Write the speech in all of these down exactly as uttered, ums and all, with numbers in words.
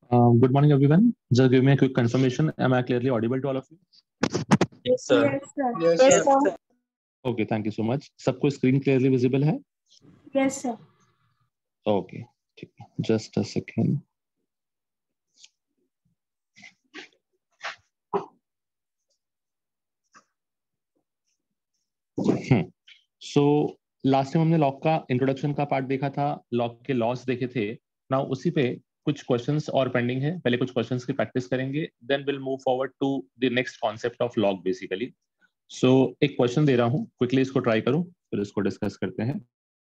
Uh, good morning, everyone. Just give me a quick confirmation. Am I clearly audible to all of you? Yes, sir. Yes, sir. Yes, Yes, sir. sir. Okay, thank you so much. सबको screen clearly visible है? Yes, sir. Okay, ठीक है. Just a second. Hmm. So last time हमने lock का introduction का part देखा था, lock के लॉस देखे थे. नाउ उसी पे कुछ क्वेश्चंस और पेंडिंग है. पहले कुछ क्वेश्चंस की प्रैक्टिस करेंगे, then will move forward to the next concept of lock basically. So एक क्वेश्चन दे रहा हूँ, क्विकली इसको ट्राई करो, फिर इसको डिस्कस करते हैं.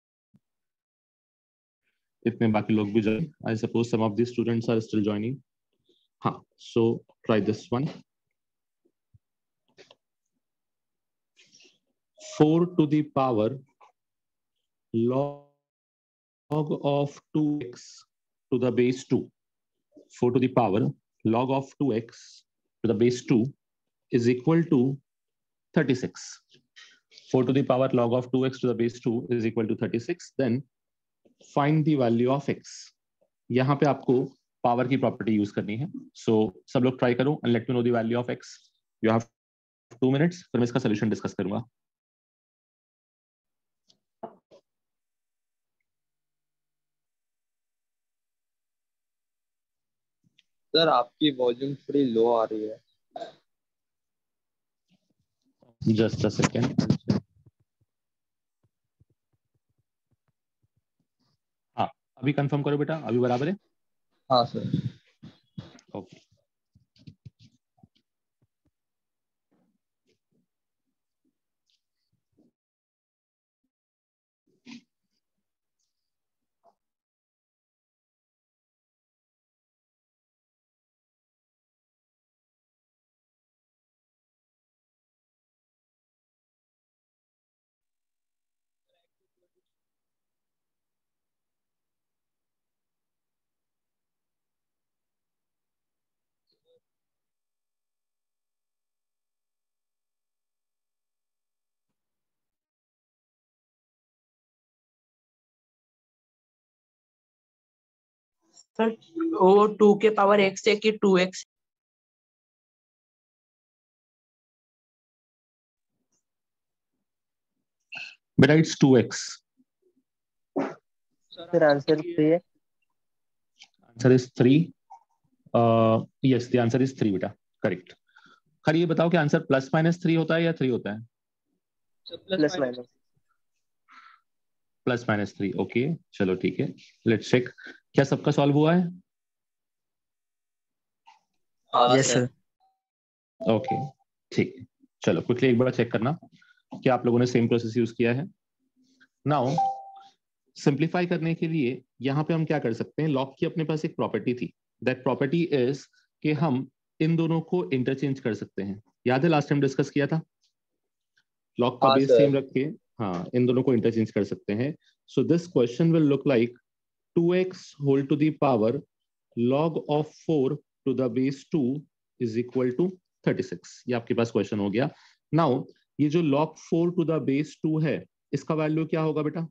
इतने बाकी लोग भी join. I suppose some of the students are still joining. हाँ, so try this one. Four to the power log of two x to the base two. four to the power log of two x to the base two is equal to thirty-six. four to the power log of two x to the base two is equal to thirty-six. Then find the value of x. यहाँ पे आपको power की property use करनी है. So so, सब लोग try करो and let me know the value of x. You have two minutes, फिर मैं इसका सोल्यूशन डिस्कस करूंगा. सर आपकी वॉल्यूम थोड़ी लो आ रही है. Just a second. हाँ, अभी कंफर्म करो बेटा, अभी बराबर है. हाँ सर. ओके. सर वो टू के पावर एक्स है कि टू एक्स? बेटा it's two X. Sir answer three है. Answer is three. Yes, the answer is three बेटा, करेक्ट. खैर ये बताओ कि आंसर प्लस माइनस थ्री होता है या थ्री होता है? Plus minus. Plus minus three. Okay, चलो ठीक है. Let's check. क्या सबका सॉल्व हुआ है? Yes sir. ओके, ठीक है. चलो क्विकली एक बार चेक करना कि आप लोगों ने सेम प्रोसेस यूज किया है. नाउ सिंप्लीफाई करने के लिए यहाँ पे हम क्या कर सकते हैं, लॉक की अपने पास एक प्रॉपर्टी थी. दैट प्रॉपर्टी इज कि हम इन दोनों को इंटरचेंज कर सकते हैं. याद है लास्ट टाइम डिस्कस किया था? लॉक का हाँ बेस सर. सेम रख के हाँ इन दोनों को इंटरचेंज कर सकते हैं. So this question will look like two X whole to the power log of four to the base two is equal to thirty six. ये आपके पास क्वेश्चन हो गया. नाउ ये जो log four to the base two है, इसका value क्या होगा बेटा?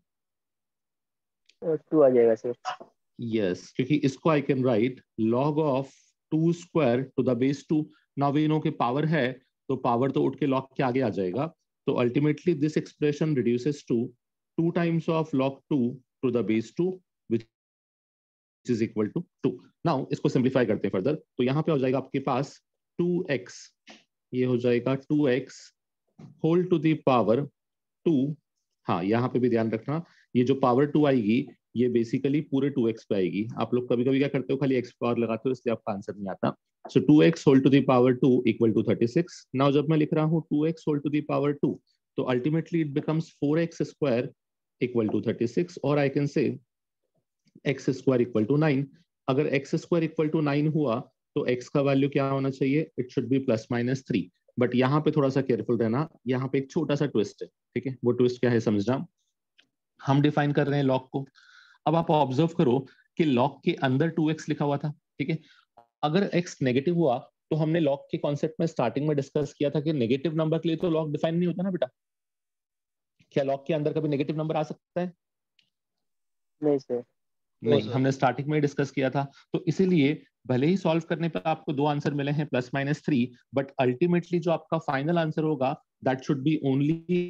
टू आ जाएगा सर. यस, क्योंकि इसको I can write log of two square to the base two. Now we know के पावर है तो पावर तो उठ के log के आगे आ जाएगा. तो ultimately this expression reduces to two times of log two to the base two which is equal to two. Now इसको सिंप्लीफाई करते हैं फर्दर. तो यहाँ पे हो जाएगा आपके पास टू एक्स. ये हो जाएगा two X whole to the power two. हाँ, यहाँ पे भी ध्यान रखना, ये जो पावर टू आएगी ये बेसिकली पूरे टू एक्स पे आएगी. आप लोग कभी कभी क्या करते हो, खाली एक्स पावर लगाते हो, इसलिए आपका आंसर नहीं आता. So two X whole to the power two equal to thirty six. Now जब मैं लिख रहा हूँ two X whole to the power two, तो ultimately it becomes four X square equal to thirty six. और I can say x square equal to nine. अगर X square equal to nine हुआ तो एक्स का वैल्यू क्या होना चाहिए? It should be plus minus three. But यहाँ पे थोड़ा सा केयरफुल रहना, यहाँ पे एक छोटा सा ट्विस्ट है. ठीक है, वो ट्विस्ट क्या है समझना. हम डिफाइन कर रहे हैं लॉग को. अब आप ऑब्जर्व करो कि लॉग के अंदर टू एक्स लिखा हुआ था. ठीक है, अगर x नेगेटिव हुआ तो हमने लॉग के कॉन्सेप्ट में स्टार्टिंग में डिस्कस किया था कि नेगेटिव नंबर के लिए तो लॉग डिफाइन नहीं होता ना बेटा. क्या लॉग के अंदर कभी नेगेटिव नंबर आ सकता है? नहीं सर. नहीं, हमने स्टार्टिंग में डिस्कस किया था. तो इसीलिए भले ही सॉल्व करने पर आपको दो आंसर मिले हैं plus minus three, but ultimately जो आपका फाइनल आंसर होगा that should be only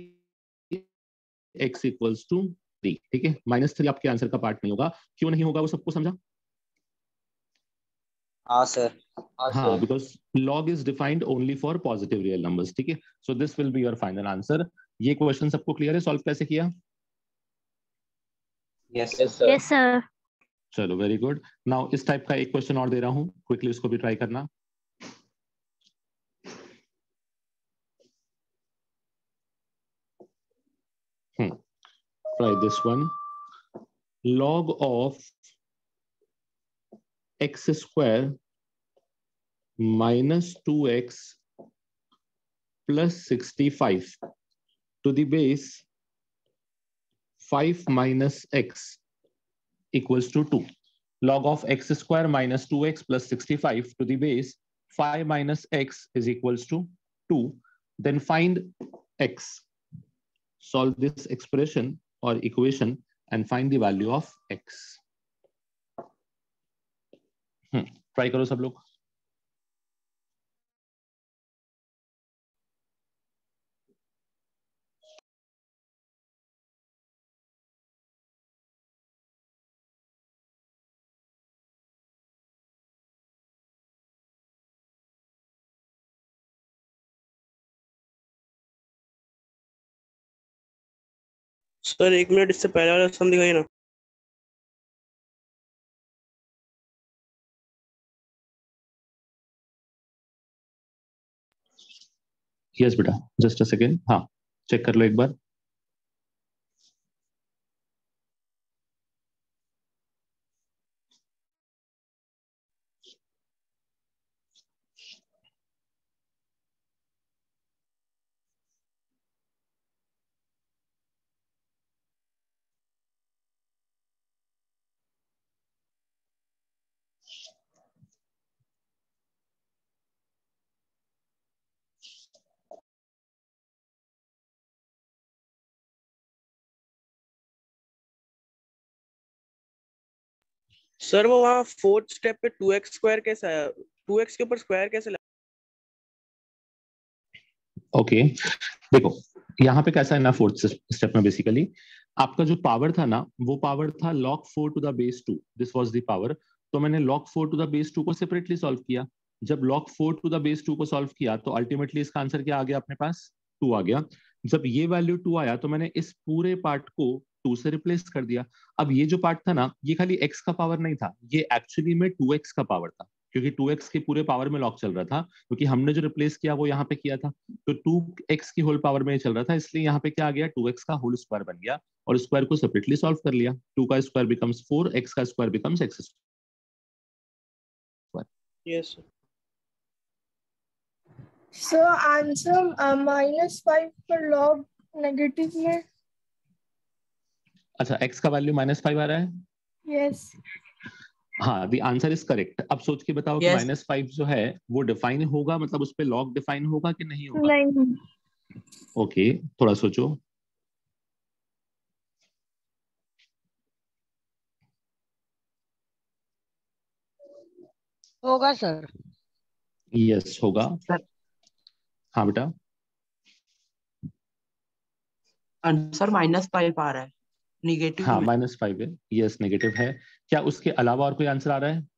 x equals to three. ठीक है, माइनस थ्री आपके आंसर का पार्ट नहीं होगा। क्यों नहीं होगा वो सबको समझा? हाँ सर। हाँ, because log is defined only for positive real numbers। ठीक है, so this will be your final answer। ये क्वेश्चन सबको क्लियर है सॉल्व कैसे किया? Yes sir. Yes sir. चलो वेरी गुड। नाउ इस टाइप का एक क्वेश्चन और दे रहा हूं, क्विकली उसको भी ट्राई करना। Hmm try this one. log of x square minus two X plus sixty-five to the base five minus x equals to two. Log of x square minus two x plus sixty-five to the base five minus x is equals to two. Then find x. Solve this expression or equation and find the value of x. Hmm. Try करो सब लोग। Sir एक minute, इससे पहले वाला सम दिखाइए ना। Yes बेटा, जस्ट अ सेकेंड। हाँ, चेक कर लो एक बार। सर वो वहाँ फोर्थ स्टेप पे टू एक्स स्क्वायर कैसे आया? टू एक्स के ऊपर स्क्वायर कैसे लगा? Okay okay. देखो यहाँ पे कैसा है ना, फोर्थ स्टेप में बेसिकली आपका जो पावर था ना, वो पावर था log four to the base two. This was the power. तो मैंने log four to the base two को सेपरेटली सॉल्व किया। जब log four to the base two को सॉल्व किया तो अल्टीमेटली इसका आंसर क्या आ गया अपने पास? टू आ गया। जब ये वैल्यू टू आया तो मैंने इस पूरे पार्ट को टू से रिप्लेस कर दिया। अब ये जो पार्ट था ना, ये खाली x का पावर नहीं था, ये एक्चुअली में टू एक्स का पावर था, क्योंकि टू एक्स के पूरे पावर में लॉग चल रहा था, क्योंकि हमने जो रिप्लेस किया वो यहाँ पे किया था। तो टू एक्स की होल पावर में चल रहा था, इसलिए यहाँ पे क्या आ गया? टू एक्स का होल स्क्वायर बन गया और स्क्वायर को सेपरेटली सॉल्व कर लिया। टू का स्क्वायर बिकम्स फोर, एक्स का square becomes X square. Yes sir answer minus five पर लॉग नेगेटिव में। अच्छा, एक्स का वैल्यू माइनस फाइव आ रहा है? यस। हाँ, द आंसर इज करेक्ट। अब सोच के बताओ कि Yes. माइनस फाइव जो है वो डिफाइन होगा, मतलब उस पे लॉग डिफाइन होगा कि नहीं होगा? नहीं। ओके okay, थोड़ा सोचो। होगा सर। यस होगा। सर हाँ बेटा, आंसर माइनस फाइव आ रहा है निगेटिव हाँ में। माइनस फाइव है। यस नेगेटिव है। क्या उसके अलावा और कोई आंसर आ रहा है?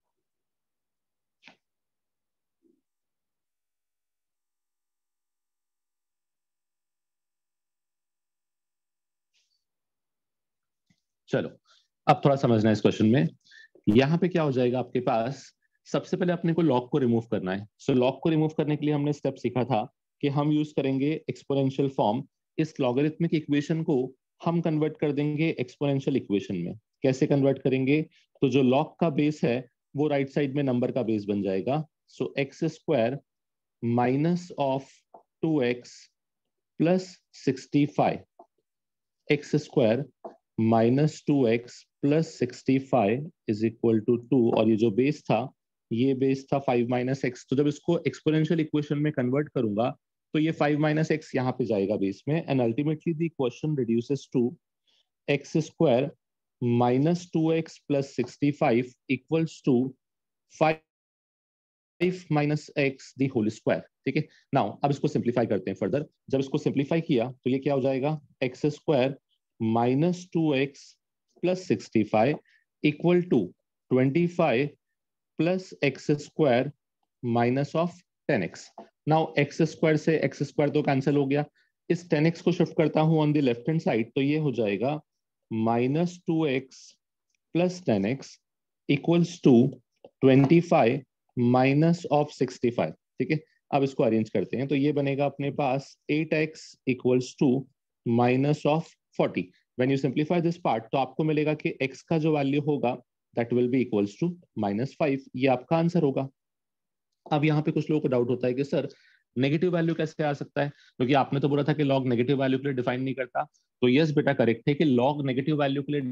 चलो अब थोड़ा समझना है इस क्वेश्चन में। यहाँ पे क्या हो जाएगा आपके पास? सबसे पहले अपने को लॉग को रिमूव करना है। सो so, लॉग को रिमूव करने के लिए हमने स्टेप सीखा था कि हम यूज करेंगे एक्सपोनेंशियल फॉर्म। इस लॉगरिथमिक इक्वेशन को हम कन्वर्ट कर देंगे एक्सपोनेंशियल इक्वेशन में। कैसे कन्वर्ट करेंगे? तो जो लॉग का बेस है वो राइट साइड में नंबर का बेस बन जाएगा। So X square minus of two x plus sixty five, X square minus two x plus sixty five is equal to two. और ये जो बेस था, ये बेस था फाइव माइनस एक्स। तो जब इसको एक्सपोनेंशियल इक्वेशन में कन्वर्ट करूंगा तो ये फाइव माइनस एक्स यहाँ पे जाएगा बेस में, and ultimately the equation reduces to X square minus two x plus sixty five equals to five minus X the whole square. ठीक है, नाउ अब इसको सिंप्लीफाई करते हैं फर्दर। जब इसको सिंप्लीफाई किया तो ये क्या हो जाएगा, x square minus two x plus sixty five equal to twenty five plus x square minus of ten x. Now x square से एक्स स्क्वायर तो कैंसिल हो गया, इस टेन एक्स को शिफ्ट करता हूं on the left hand side, तो ये हो जाएगा minus two x plus ten x equals to twenty five minus of sixty five. ठीक है, अब इसको अरेंज करते हैं, तो ये बनेगा अपने पास eight x equals to minus of forty. When you simplify this part तो आपको मिलेगा कि x का जो वैल्यू होगा that will be equals to minus five. ये आपका आंसर होगा। अब यहाँ पे कुछ लोगों को डाउट होता है कि सर नेगेटिव वैल्यू कैसे आ सकता है, क्योंकि आपने तो बोला था कि लॉग नेगेटिव वैल्यू के लिए डिफाइन नहीं करता। तो यस बेटा, करेक्ट है कि लॉग नेगेटिव वैल्यू के लिए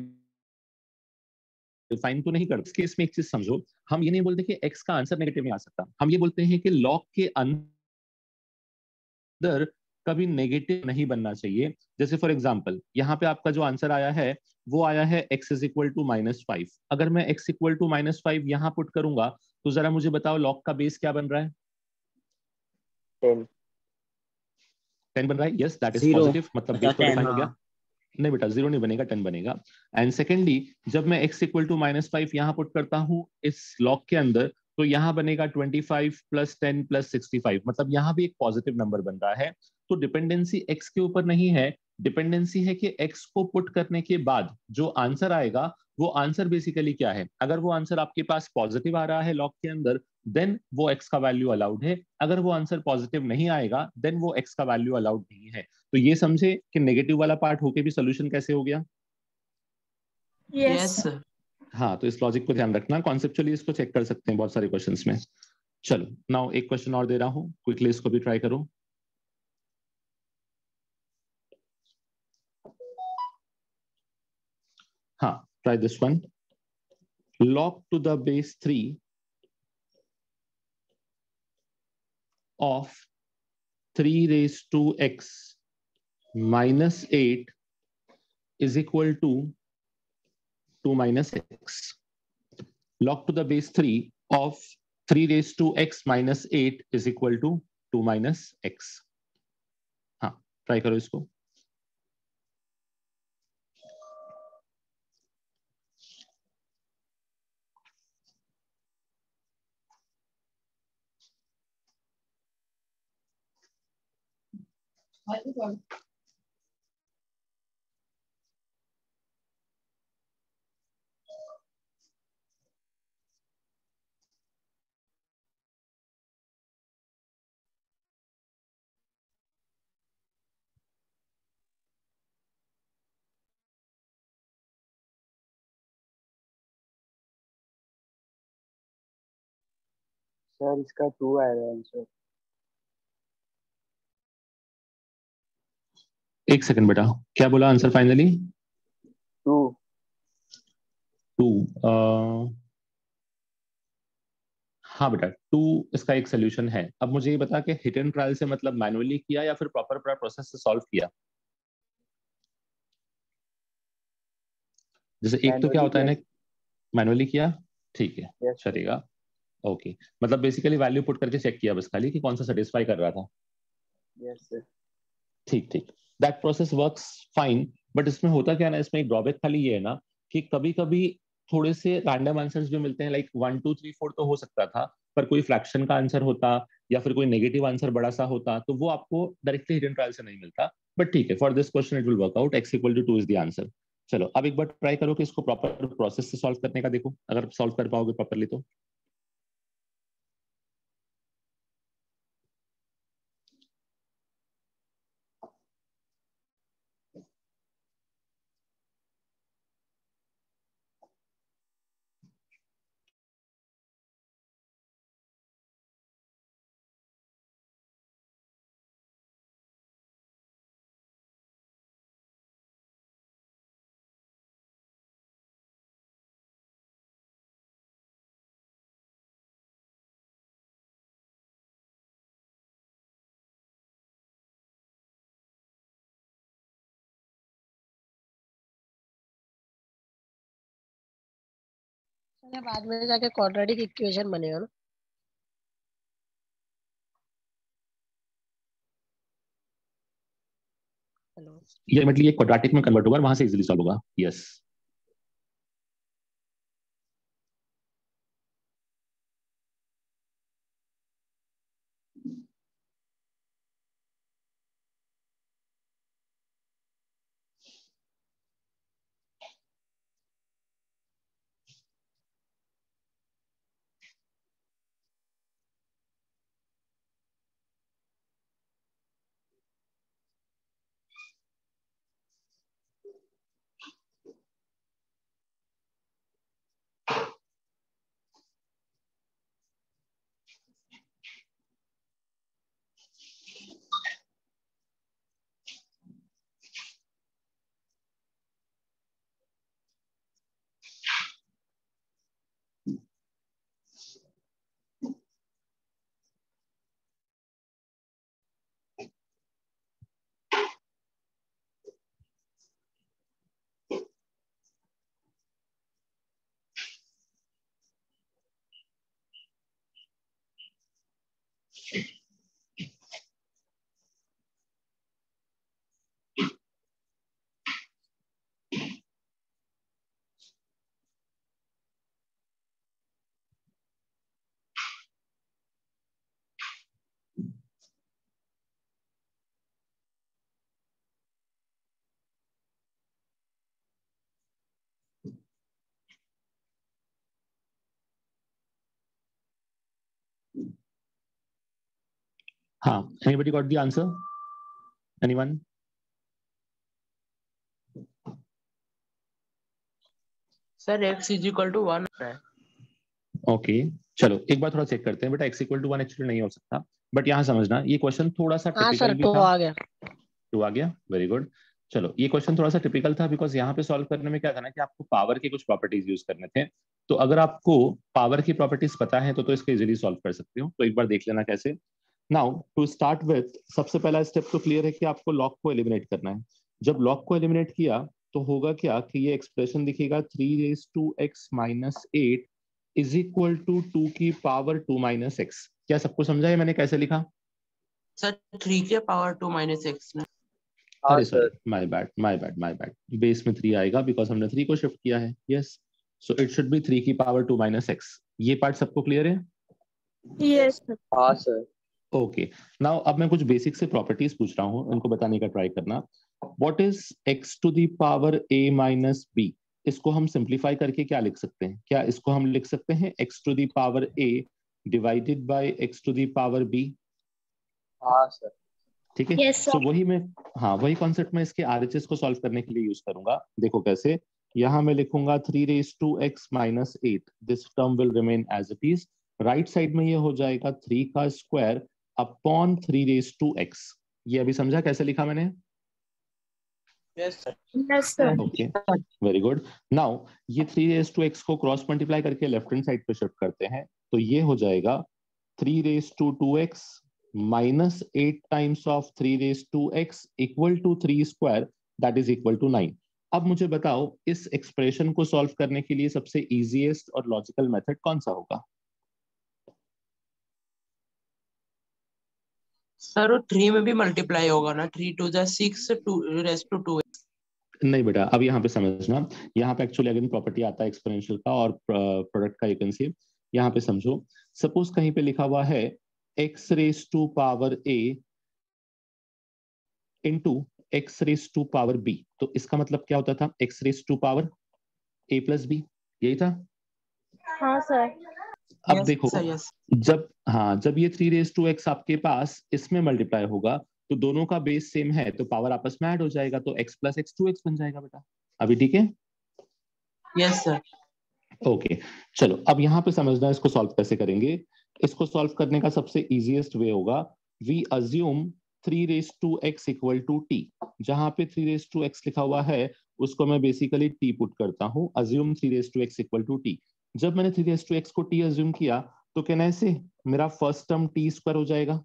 डिफाइन तो नहीं करता। इस केस में एक चीज समझो, हम ये नहीं बोलते कि x का आंसर नेगेटिव में आ सकता, हम ये बोलते हैं कि लॉग के अंदर कभी नेगेटिव नहीं बनना चाहिए। जैसे फॉर एग्जांपल यहाँ पे आपका जो आंसर आया है वो आया है x is equal to minus five. अगर मैं x equal to minus five यहाँ पुट करूंगा तो जरा मुझे बताओ लॉग का बेस क्या बन रहा है? टेन टेन बन रहा है। Yes, that is zero. Positive, मतलब अच्छा बेस तो टेन, डिफाइन हो गया। हाँ। नहीं बेटा, जीरो नहीं बनेगा, टेन बनेगा। एंड सेकेंडली जब मैं x equal to minus five यहाँ पुट करता हूँ इस लॉग के अंदर, तो यहाँ बनेगा twenty five plus ten plus sixty five, मतलब यहाँ भी एक पॉजिटिव नंबर बन रहा है। तो डिपेंडेंसी x के ऊपर नहीं है, डिपेंडेंसी है कि x को पुट करने के बाद जो आंसर आएगा वो आंसर बेसिकली क्या है। अगर वो आंसर आपके पास पॉजिटिव आ रहा है लॉग के अंदर, देन वो x का वैल्यू अलाउड है। अगर वो आंसर पॉजिटिव नहीं आएगा देन वो x का वैल्यू अलाउड नहीं है। तो ये समझे कि नेगेटिव वाला पार्ट होके भी सोल्यूशन कैसे हो गया। Yes. Yes sir. हाँ, तो इस लॉजिक को ध्यान रखना, कॉन्सेप्चुअली इसको चेक कर सकते हैं बहुत सारे क्वेश्चंस में। चलो नाउ एक क्वेश्चन और दे रहा हूं, क्विकली इसको भी ट्राई करो। हाँ, try this one. log to the base three of three raised to x minus eight is equal to two minus x. log to the base three of three raised to x minus eight is equal to two minus x. हाँ, try करो इसको। Sir, इसका to आएगा answer. एक second बेटा, क्या बोला answer finally? To. To. हाँ बेटा, टू इसका एक सोल्यूशन है। अब मुझे ये बता कि हिट एंड ट्रायल से मतलब मैनुअली किया या फिर प्रॉपर प्रोसेस से सॉल्व किया? जैसे एक तो क्या मैनुअली होता है किया। ना, मैनुअली किया, ठीक है, यस सर। चलेगा। ओके, मतलब बेसिकली वैल्यू पुट करके चेक किया बस खाली कि कौन सा सेटिस्फाई कर रहा था। Yes sir. ठीक ठीक, that process works fine. But इसमें होता क्या है ना, इसमें एक ड्रॉबैक खाली ये है ना कि कभी कभी थोड़े से रैंडम आंसर्स भी मिलते हैं, like one two three four तो हो सकता था, पर कोई फ्रैक्शन का आंसर होता या फिर कोई नेगेटिव आंसर बड़ा सा होता तो वो आपको डायरेक्टली हिडन ट्रायल से नहीं मिलता। बट ठीक है, for this question it will work out, x equal to two is the answer. चलो अब एक बार ट्राई करो कि इसको प्रॉपर प्रोसेस से सॉल्व करने का, देखो अगर सॉल्व कर पाओगे प्रॉपरली तो। चलिए बाद में जाके क्वाड्रेटिक इक्वेशन बनेगा ना। हेलो ये मतलब ये क्वाड्रेटिक में कन्वर्ट होगा, वहां से इजीली सॉल्व होगा। यस हाँ, anybody got the answer? Anyone? Sir x is equal to one है। Okay okay. चलो एक बार थोड़ा चेक करते हैं बेटा। x equal to one actually नहीं हो सकता, बट यहाँ समझना ये क्वेश्चन थोड़ा सा हाँ टिपिकल सर भी तो था। आ गया। टू आ गया, वेरी गुड। चलो ये क्वेश्चन थोड़ा सा टिपिकल था बिकॉज यहाँ पे सॉल्व करने में क्या था ना कि आपको पावर के कुछ प्रॉपर्टीज यूज करने थे। तो अगर आपको पावर की प्रॉपर्टीज पता है तो तो इसको इजीली सॉल्व कर सकते हो। तो एक बार देख लेना कैसे। नाउ टू स्टार्ट विथ, सबसे पहला स्टेप तो क्लियर है कि आपको लॉग को एलिमिनेट करना है। जब लॉग को एलिमिनेट किया तो होगा क्या कि ये एक्सप्रेशन दिखेगा three raise to x minus eight is equal to two की पावर टू माइनस एक्स। क्या सबको समझा है मैंने कैसे लिखा? सर थ्री के पावर टू माइनस एक्स में। हाँ अरे sir. Sorry, my bad my bad my bad base में थ्री आएगा बिकॉज हमने थ्री को शिफ्ट किया है। Yes, so it should be three की पावर टू माइनस एक्स। ये पार्ट सबको क्लियर है? Yes. हाँ सर। ओके, नाउ अब मैं कुछ बेसिक से प्रॉपर्टीज पूछ रहा हूँ, उनको बताने का ट्राई करना। What is x to the power a minus b? इसको हम सिंप्लीफाई करके क्या लिख सकते हैं? क्या इसको हम लिख सकते हैं x to the power a divided by x to the power b? हाँ सर। ठीक है। Yes, sir. सो वही मैं, हाँ वही कॉन्सेप्ट मैं इसके आरएचएस को सॉल्व करने के लिए यूज करूंगा। देखो कैसे, यहाँ मैं लिखूंगा three raise to x minus eight, this term will remain as it is. Right side में ये हो जाएगा थ्री का square upon three raise to x. ये अभी समझा कैसे लिखा मैंने? Yes sir. Yes, sir. Okay, very good. Now ये थ्री रेज टू एक्स को क्रॉस मल्टीप्लाई करके लेफ्ट हैंड साइड पे शिफ्ट करते हैं तो ये हो जाएगा three raise to two x minus eight times of three raise to x equal to three square, that is equal to nine. अब मुझे बताओ इस एक्सप्रेशन को सॉल्व करने के लिए सबसे इजीएस्ट और लॉजिकल मेथड कौन सा होगा? सर वो थ्री में भी मल्टीप्लाई होगा ना, थ्री टू जा six two raise to two. नहीं बेटा, अब यहाँ पे समझना, यहाँ पे एक्चुअली अगेन प्रॉपर्टी आता है एक्सपोनेंशियल का और प्रोडक्ट का। यू कैन सी, यहाँ पे समझो, सपोज कहीं पे लिखा हुआ है x raise to power a into x raise to power b, तो इसका मतलब क्या होता था? x raise to power a plus b, यही था। हाँ सर। अब यस देखो, सर यस। जब हाँ जब ये थ्री रेज टू एक्स आपके पास इसमें मल्टीप्लाई होगा तो दोनों का बेस सेम है तो पावर आपस में ऐड हो जाएगा, तो x plus x two x बन जाएगा बेटा। अभी ठीक है? Yes sir. Okay okay. चलो अब यहाँ पे समझना इसको सॉल्व कैसे करेंगे। इसको सॉल्व करने का सबसे इजीएस्ट वे होगा, we assume three raise to x equal to t. जहां पे थ्री रेज टू एक्स लिखा हुआ है उसको मैं बेसिकली टी पुट करता हूँ। Assume three raise to x equal to t. जब मैंने थ्री रेज टू एक्स को टी अज्यूम किया तो क्या ऐसे मेरा फर्स्ट टर्म टी स्क्वायर हो जाएगा?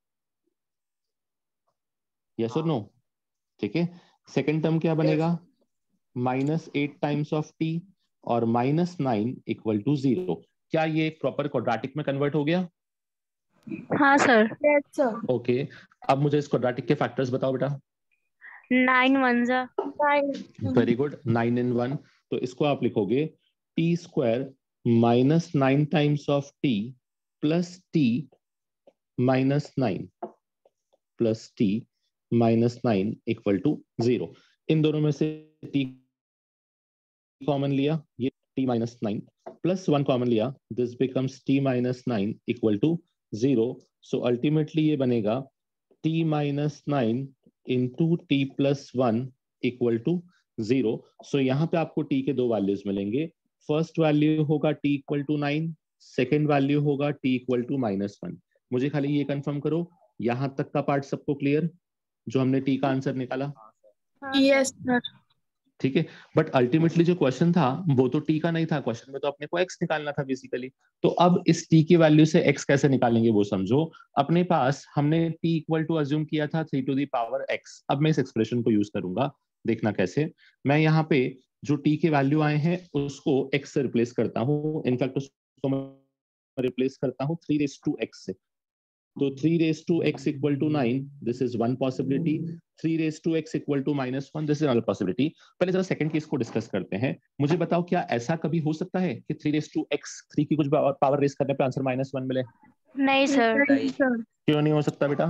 यस और नो? ठीक है। सेकेंड टर्म क्या बनेगा? Minus eight times of t और minus nine equal to zero. क्या ये एक प्रॉपर क्वाड्रेटिक में कन्वर्ट हो गया? हाँ sir. Yes, sir. Okay okay. अब मुझे इस क्वाड्रेटिक के फैक्टर्स बताओ बेटा। नाइन वन जा Nine. Very good, nine in one. तो इसको आप लिखोगे t square minus nine times of t plus t minus nine plus t minus nine equal to zero. इन दोनों में से टी कॉमन लिया, ये t minus nine, plus one common लिया, this becomes t minus nine equal to zero. So ultimately ये बनेगा t minus nine into t plus one equal to zero. So यहाँ पे आपको टी के दो वैल्यूज मिलेंगे। फर्स्ट वैल्यू होगा t equal to nine, second value होगा t equal to minus one. मुझे खाली ये कंफर्म करो, यहां तक का पार्ट सबको क्लियर, जो हमने टी का आंसर निकाला? Yes, sir. ठीक है, बट अल्टीमेटली जो क्वेश्चन था वो तो टी का नहीं था, क्वेश्चन में तो अपने को एक्स निकालना था बेसिकली। तो अब इस टी की वैल्यू से एक्स कैसे निकालेंगे वो समझो। अपने पास हमने टी इक्वल टू अज्यूम किया था three to the power x. अब मैं इस एक्सप्रेशन को यूज करूंगा, देखना कैसे। मैं यहाँ पे जो टी के वैल्यू आए हैं उसको एक्स से रिप्लेस करता हूँ। इनफैक्ट उसको मैं रिप्लेस करता हूँ थ्री रेस टू एक्स से। तो three raise to x equal to nine, this is one possibility. Three raise to x equal to minus one, this is another possibility. पहले जरा सेकंड केस को discuss करते हैं। मुझे बताओ क्या ऐसा कभी हो सकता है कि three raise to x, three की कुछ पावर रेस करने पे आंसर माइनस वन मिले? नहीं सर। Right, sir. क्यों नहीं हो सकता बेटा?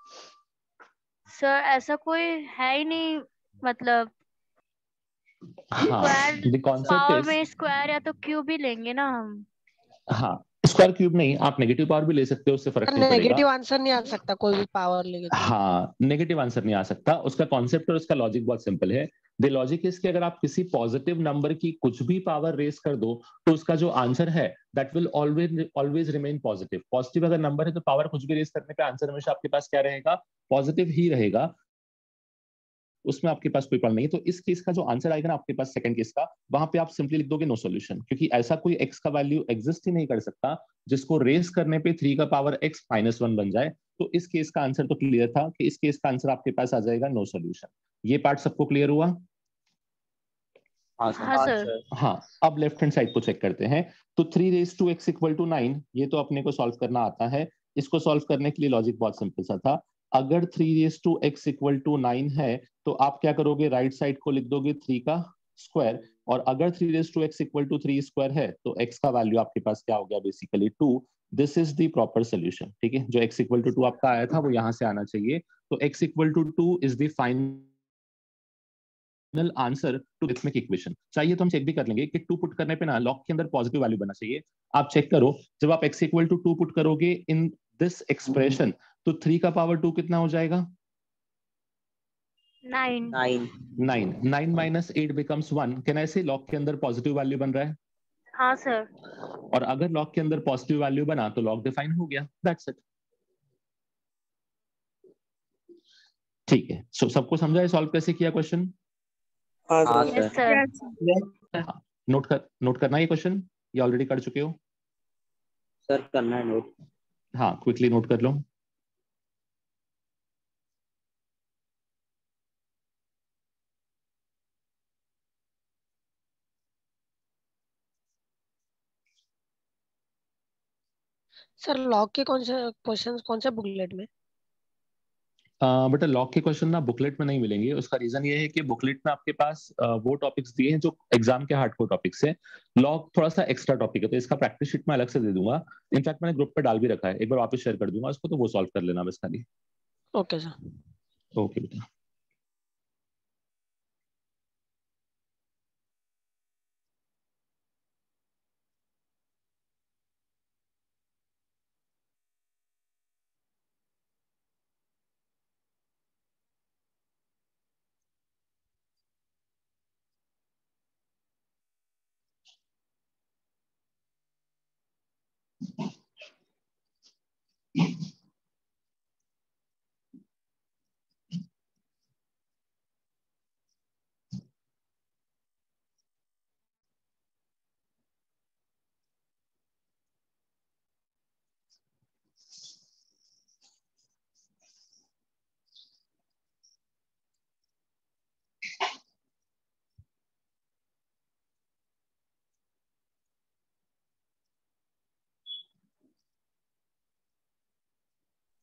सर ऐसा कोई है ही नहीं, मतलब हाँ, square the concept power is, में स्क्वायर या तो क्यूब ही लेंगे ना हम। हाँ स्क्वायर क्यूब नहीं, आप नेगेटिव पावर भी ले सकते हो, उससे फर्क नहीं पड़ेगा। नेगेटिव आंसर नहीं आ सकता कोई भी पावर लेके। हाँ, नेगेटिव आंसर नहीं आ सकता। उसका कॉन्सेप्ट और उसका लॉजिक बहुत सिंपल है। द लॉजिक इज कि अगर आप किसी पॉजिटिव नंबर की कुछ भी पावर रेस कर दो तो उसका जो आंसर है that will always always remain positive. Positive अगर नंबर है तो पावर कुछ भी रेस करने पे आंसर हमेशा आपके पास क्या रहेगा? पॉजिटिव ही रहेगा, उसमें आपके पास कोई प्रॉब्लम नहीं है। तो इस केस का जो आंसर आएगा ना आपके पास सेकंड केस का, वहां पे आप सिंपली लिख दोगे नो सॉल्यूशन, क्योंकि ऐसा कोई एक्स का वैल्यू एग्जिस्ट ही नहीं कर सकता जिसको रेस करने पे थ्री का पावर एक्स माइनस वन बन जाए। तो इस केस का आंसर तो क्लियर था कि इस केस का आंसर आपके पास आ जाएगा नो सॉल्यूशन। ये पार्ट सबको क्लियर हुआ? हाँ हाँ सर। सर। हाँ, अब लेफ्ट हैंड साइड को चेक करते हैं। तो three raise to x equal to nine, ये तो अपने को सॉल्व करना आता है। इसको सॉल्व करने के लिए लॉजिक बहुत सिंपल सा था। अगर three raise to x equal to nine है तो आप क्या करोगे? राइट साइड को लिख दोगे थ्री का स्क्वायर। और अगर three raise to x equal to three square है तो एक्स का वैल्यू आपके पास क्या हो गया? Basically two. This is the proper solution. ठीक है, जो एक्स इक्वल टू टू आपका आया था वो यहां से आना चाहिए। तो x equal to two is the final answer to arithmetic equation. चाहिए तो हम चेक भी कर लेंगे कि टू पुट करने पे ना लॉग के अंदर पॉजिटिव वैल्यू बनना चाहिए। आप चेक करो, जब आप x equal to two put करोगे इन दिस एक्सप्रेशन तो थ्री का पावर टू कितना हो जाएगा? Nine. Nine. Nine. Nine minus eight becomes one. Can ऐसे लॉग के अंदर पॉजिटिव वैल्यू बन रहा है? हाँ सर। और अगर लॉग के अंदर पॉजिटिव वैल्यू बना तो लॉग डिफाइन हो गया, दैट्स इट। ठीक है, सो सबको समझा है सॉल्व कैसे किया क्वेश्चन? हाँ हाँ सर। Yes sir. सर। हाँ, नोट कर नोट करना ये क्वेश्चन या ऑलरेडी कर चुके हो? सर करना है नोट। हाँ, क्विकली नोट कर लो। सर लॉग के कौन से क्वेश्चंस कौन से बुकलेट में? बेटा लॉग के क्वेश्चन ना बुकलेट में नहीं मिलेंगे। उसका रीजन ये है कि बुकलेट में आपके पास uh, वो टॉपिक्स दिए हैं जो एग्जाम के हार्डकोर टॉपिक्स हैं। लॉग थोड़ा सा एक्स्ट्रा टॉपिक है, तो इसका प्रैक्टिस शीट में अलग से दे दूंगा। इनफैक्ट मैंने ग्रुप पे डाल भी रखा है, एक बार वापस शेयर कर दूंगा उसको, तो वो सॉल्व कर लेना बस खाली। Okay sir. ओके बेटा।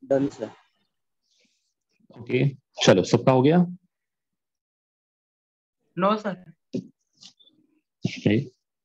Done sir. ओके चलो, सबका हो गया? No sir. okay.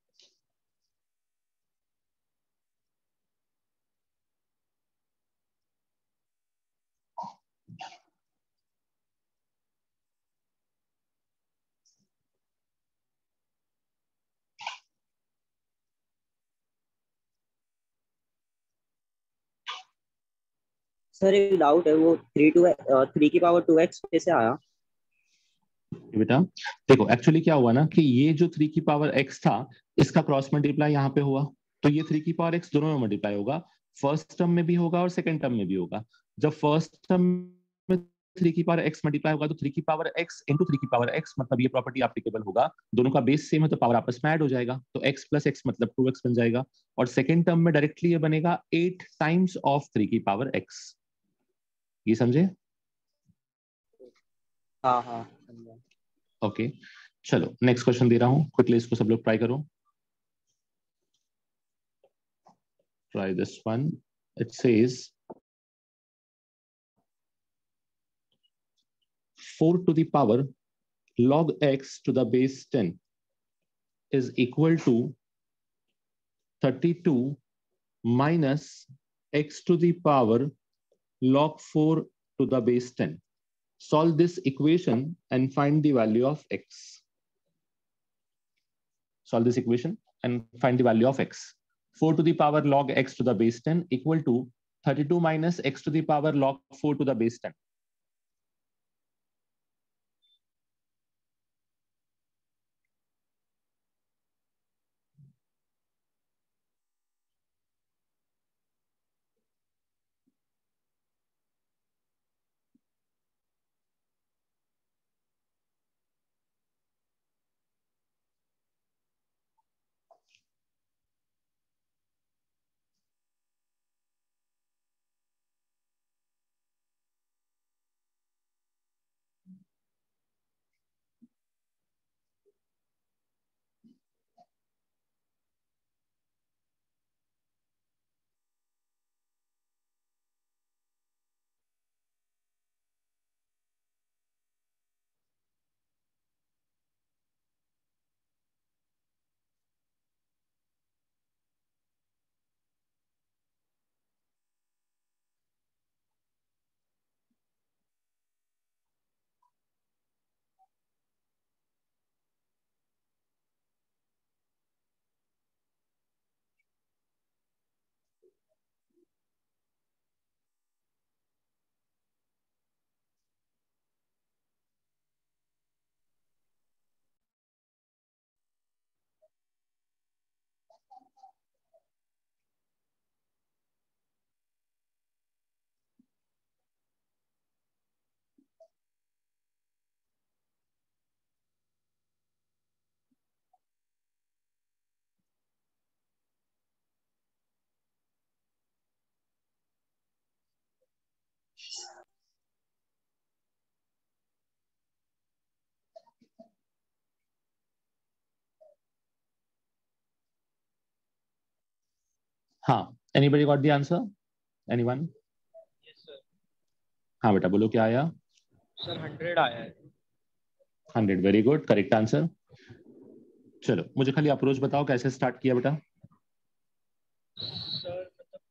सर एक डाउट है, वो थ्री टू थ्री की पावर टू एक्स कैसे आया? बेटा देखो, एक्चुअली क्या हुआ ना कि ये जो थ्री की पावर एक्स था, इसका क्रॉस मल्टीप्लाई यहाँ पे हुआ, तो ये थ्री की पावर एक्स दोनों में मल्टीप्लाई होगा, फर्स्ट टर्म में भी होगा और सेकंड टर्म में भी होगा। जब फर्स्ट टर्म में थ्री की पावर एक्स मल्टीप्लाई होगा तो थ्री की पावर एक्स इंटू थ्री की पावर एक्स, मतलब ये प्रॉपर्टी एप्लीकेबल होगा, दोनों का बेस सेम है तो पावर आपस में ऐड हो जाएगा, तो एक्स प्लस एक्स मतलब टू एक्स बन जाएगा। और सेकंड टर्म में डायरेक्टली ये बनेगा एट टाइम्स ऑफ थ्री की पावर एक्स। ये समझे? हाँ हाँ। Okay okay. चलो नेक्स्ट क्वेश्चन दे रहा हूं, क्विकली इसको सब लोग ट्राई करो। Try this one. It says four to the power log x to the base ten is equal to thirty-two minus x to the power log four to the base ten. Solve this equation and find the value of x. Solve this equation and find the value of x. four to the power log x to the base ten equal to thirty-two minus x to the power log four to the base ten. हाँ, anybody got the answer? Anyone? Yes sir. हाँ बेटा बोलो क्या आया? Sir hundred आया है। Hundred, very good, correct answer. चलो मुझे खाली अप्रोच बताओ कैसे स्टार्ट किया बेटा? सर मतलब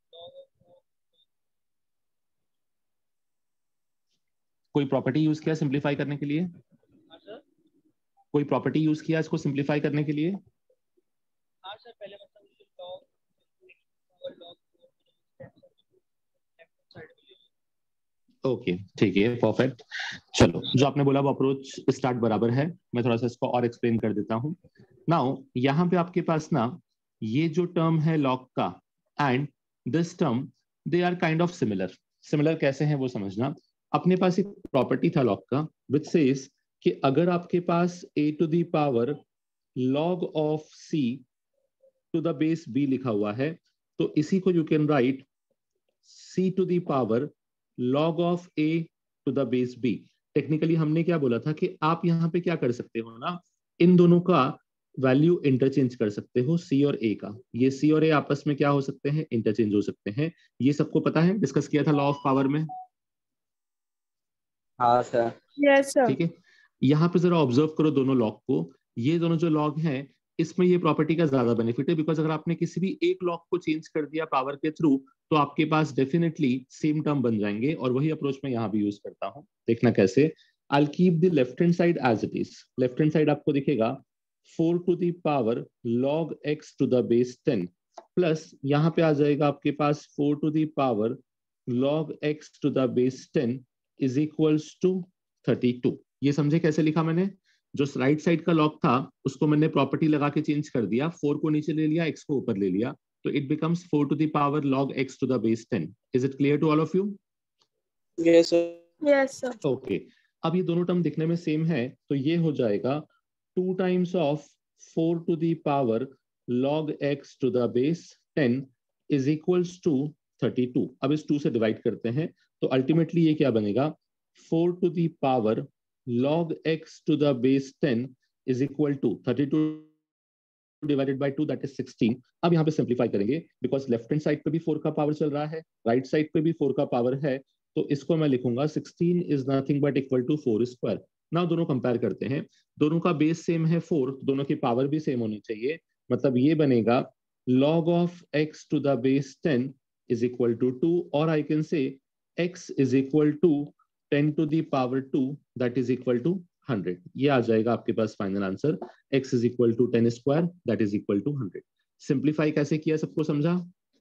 कोई प्रॉपर्टी यूज किया सिंप्लीफाई करने के लिए? हाँ सर। कोई प्रॉपर्टी यूज किया इसको सिंप्लीफाई करने के लिए? हाँ सर, पहले मतलब लॉग लॉग ओके ठीक है, परफेक्ट। चलो जो आपने बोला वो अप्रोच स्टार्ट बराबर है, मैं थोड़ा सा इसको और एक्सप्लेन कर देता हूँ। नाउ यहाँ पे आपके पास ना ये जो टर्म है लॉग का and this term, they are kind of similar. Similar कैसे हैं वो समझना। अपने पास एक प्रॉपर्टी था लॉग का विच सेज कि अगर आपके पास a to the power log of c to the base b लिखा हुआ है, तो इसी को you can write c to the power log of a to the base b। Technically हमने क्या बोला था कि आप यहाँ पे क्या कर सकते हो ना, इन दोनों का वैल्यू इंटरचेंज कर सकते हो सी और ए का। ये सी और ए आपस में क्या हो सकते हैं, इंटरचेंज हो सकते हैं। ये सबको पता है, डिस्कस किया था लॉ ऑफ पावर में। हाँ सर। Yes, sir. ठीक है, यहाँ पे जरा ऑब्जर्व करो दोनों लॉग को। ये दोनों जो लॉग हैं इसमें ये प्रॉपर्टी का ज्यादा बेनिफिट है, बिकॉज अगर आपने किसी भी एक लॉग को चेंज कर दिया पावर के थ्रू तो आपके पास डेफिनेटली सेम टर्म बन जाएंगे। और वही अप्रोच मैं यहाँ भी यूज करता हूँ। देखना कैसे। I will keep the left hand side as it is. Left hand side आपको दिखेगा four to the power log x to the base ten, plus यहाँ पे आ जाएगा आपके पास four to the power log x to the base ten is equals to thirty two. ये समझे कैसे लिखा मैंने? जो राइट साइड का लॉग था उसको मैंने प्रॉपर्टी लगा के चेंज कर दिया, फोर को नीचे ले लिया, एक्स को ऊपर ले लिया, तो it becomes four to the power log x to the base ten. Is it clear to all of you? Yes sir. Yes, sir. Okay, अब ये दोनों टर्म दिखने में सेम है, तो ये हो जाएगा two times of four to the power log x to the base ten is equals to thirty two. अब इस टू से डिवाइड करते हैं तो अल्टीमेटली ये क्या बनेगा, four to the power log x to the base ten is equal to thirty-two divided by two, that is sixteen। अब यहाँ पे सिंप्लीफाई करेंगे बिकॉज लेफ्ट हैंड साइड पे भी फोर का पावर चल रहा है, राइट right साइड पे भी फोर का पावर है, तो इसको मैं लिखूंगा sixteen is nothing but equal to four square. Now दोनों कंपेयर करते हैं, दोनों का बेस सेम है फोर, दोनों की पावर भी सेम होनी चाहिए। मतलब ये बनेगा log of x to the base ten is equal to two, और I can say x is equal to ten to the power two, that is equal to hundred. ये आ जाएगा आपके पास final answer, x is equal to ten square, that is equal to hundred. Simplify कैसे किया, सबको समझा?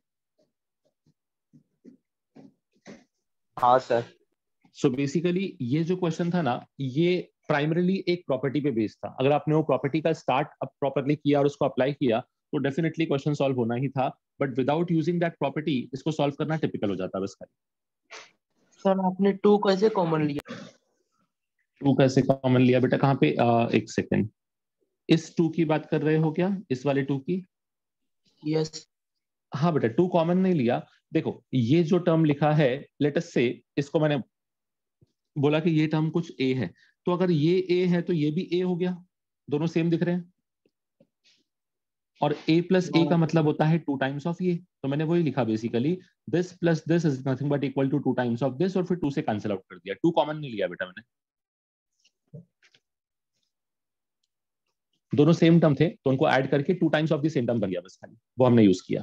हाँ सर। सो बेसिकली ये जो क्वेश्चन था ना, ये प्राइमरीली एक प्रॉपर्टी पे बेस्ड था। अगर आपने वो प्रॉपर्टी का स्टार्ट अब प्रॉपर्ली किया और उसको अप्लाई किया तो डेफिनेटली क्वेश्चन सॉल्व होना ही था, but without using that property इसको सॉल्व करना टिपिकल हो जाता है बस खाली। सर आपने टू कैसे कॉमन लिया? टू कैसे कॉमन लिया बेटा? कहाँ पे? आ, एक सेकेंड, इस टू की बात कर रहे हो क्या, इस वाले टू की? यस। हाँ बेटा, टू कॉमन नहीं लिया। देखो ये जो टर्म लिखा है, लेट अस से इसको मैंने बोला कि ये टर्म कुछ ए है, तो अगर ये ए है तो ये भी ए हो गया, दोनों सेम दिख रहे हैं। और a प्लस ए का मतलब होता है टू टाइम्स ऑफ ये, तो मैंने वही लिखा basically, this plus this is nothing but equal to two times of this, और फिर टू से कैंसिल आउट कर दिया। टू कॉमन नहीं लिया बेटा मैंने, दोनों सेम टर्म थे तो उनको ऐड करके two times of the same term बन गया बस खाली, वो हमने यूज किया।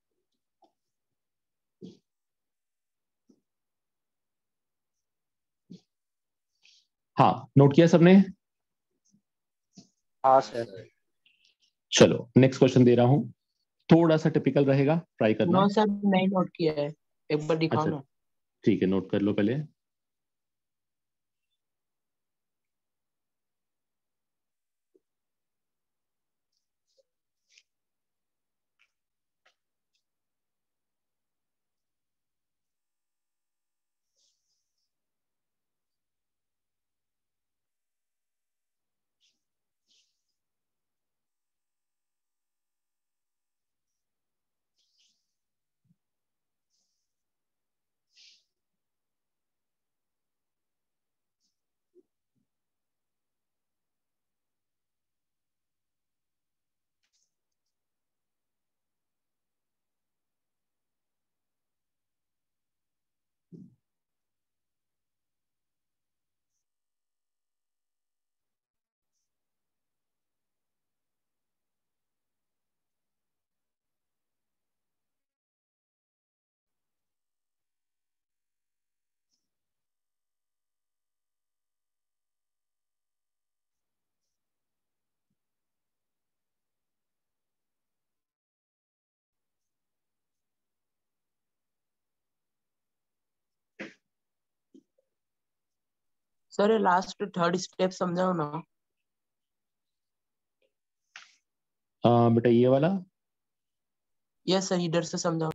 हाँ, नोट किया सबने? हाँ सर। चलो नेक्स्ट क्वेश्चन दे रहा हूं, थोड़ा सा टिपिकल रहेगा, ट्राई करना। नो सर नहीं नोट किया है, एक बार दिखाओ ना। ठीक है, नोट कर लो पहले। सर लास्ट थर्ड स्टेप समझाओ ना। आ, बेटा ये वाला? यस सर, इधर से समझाओ।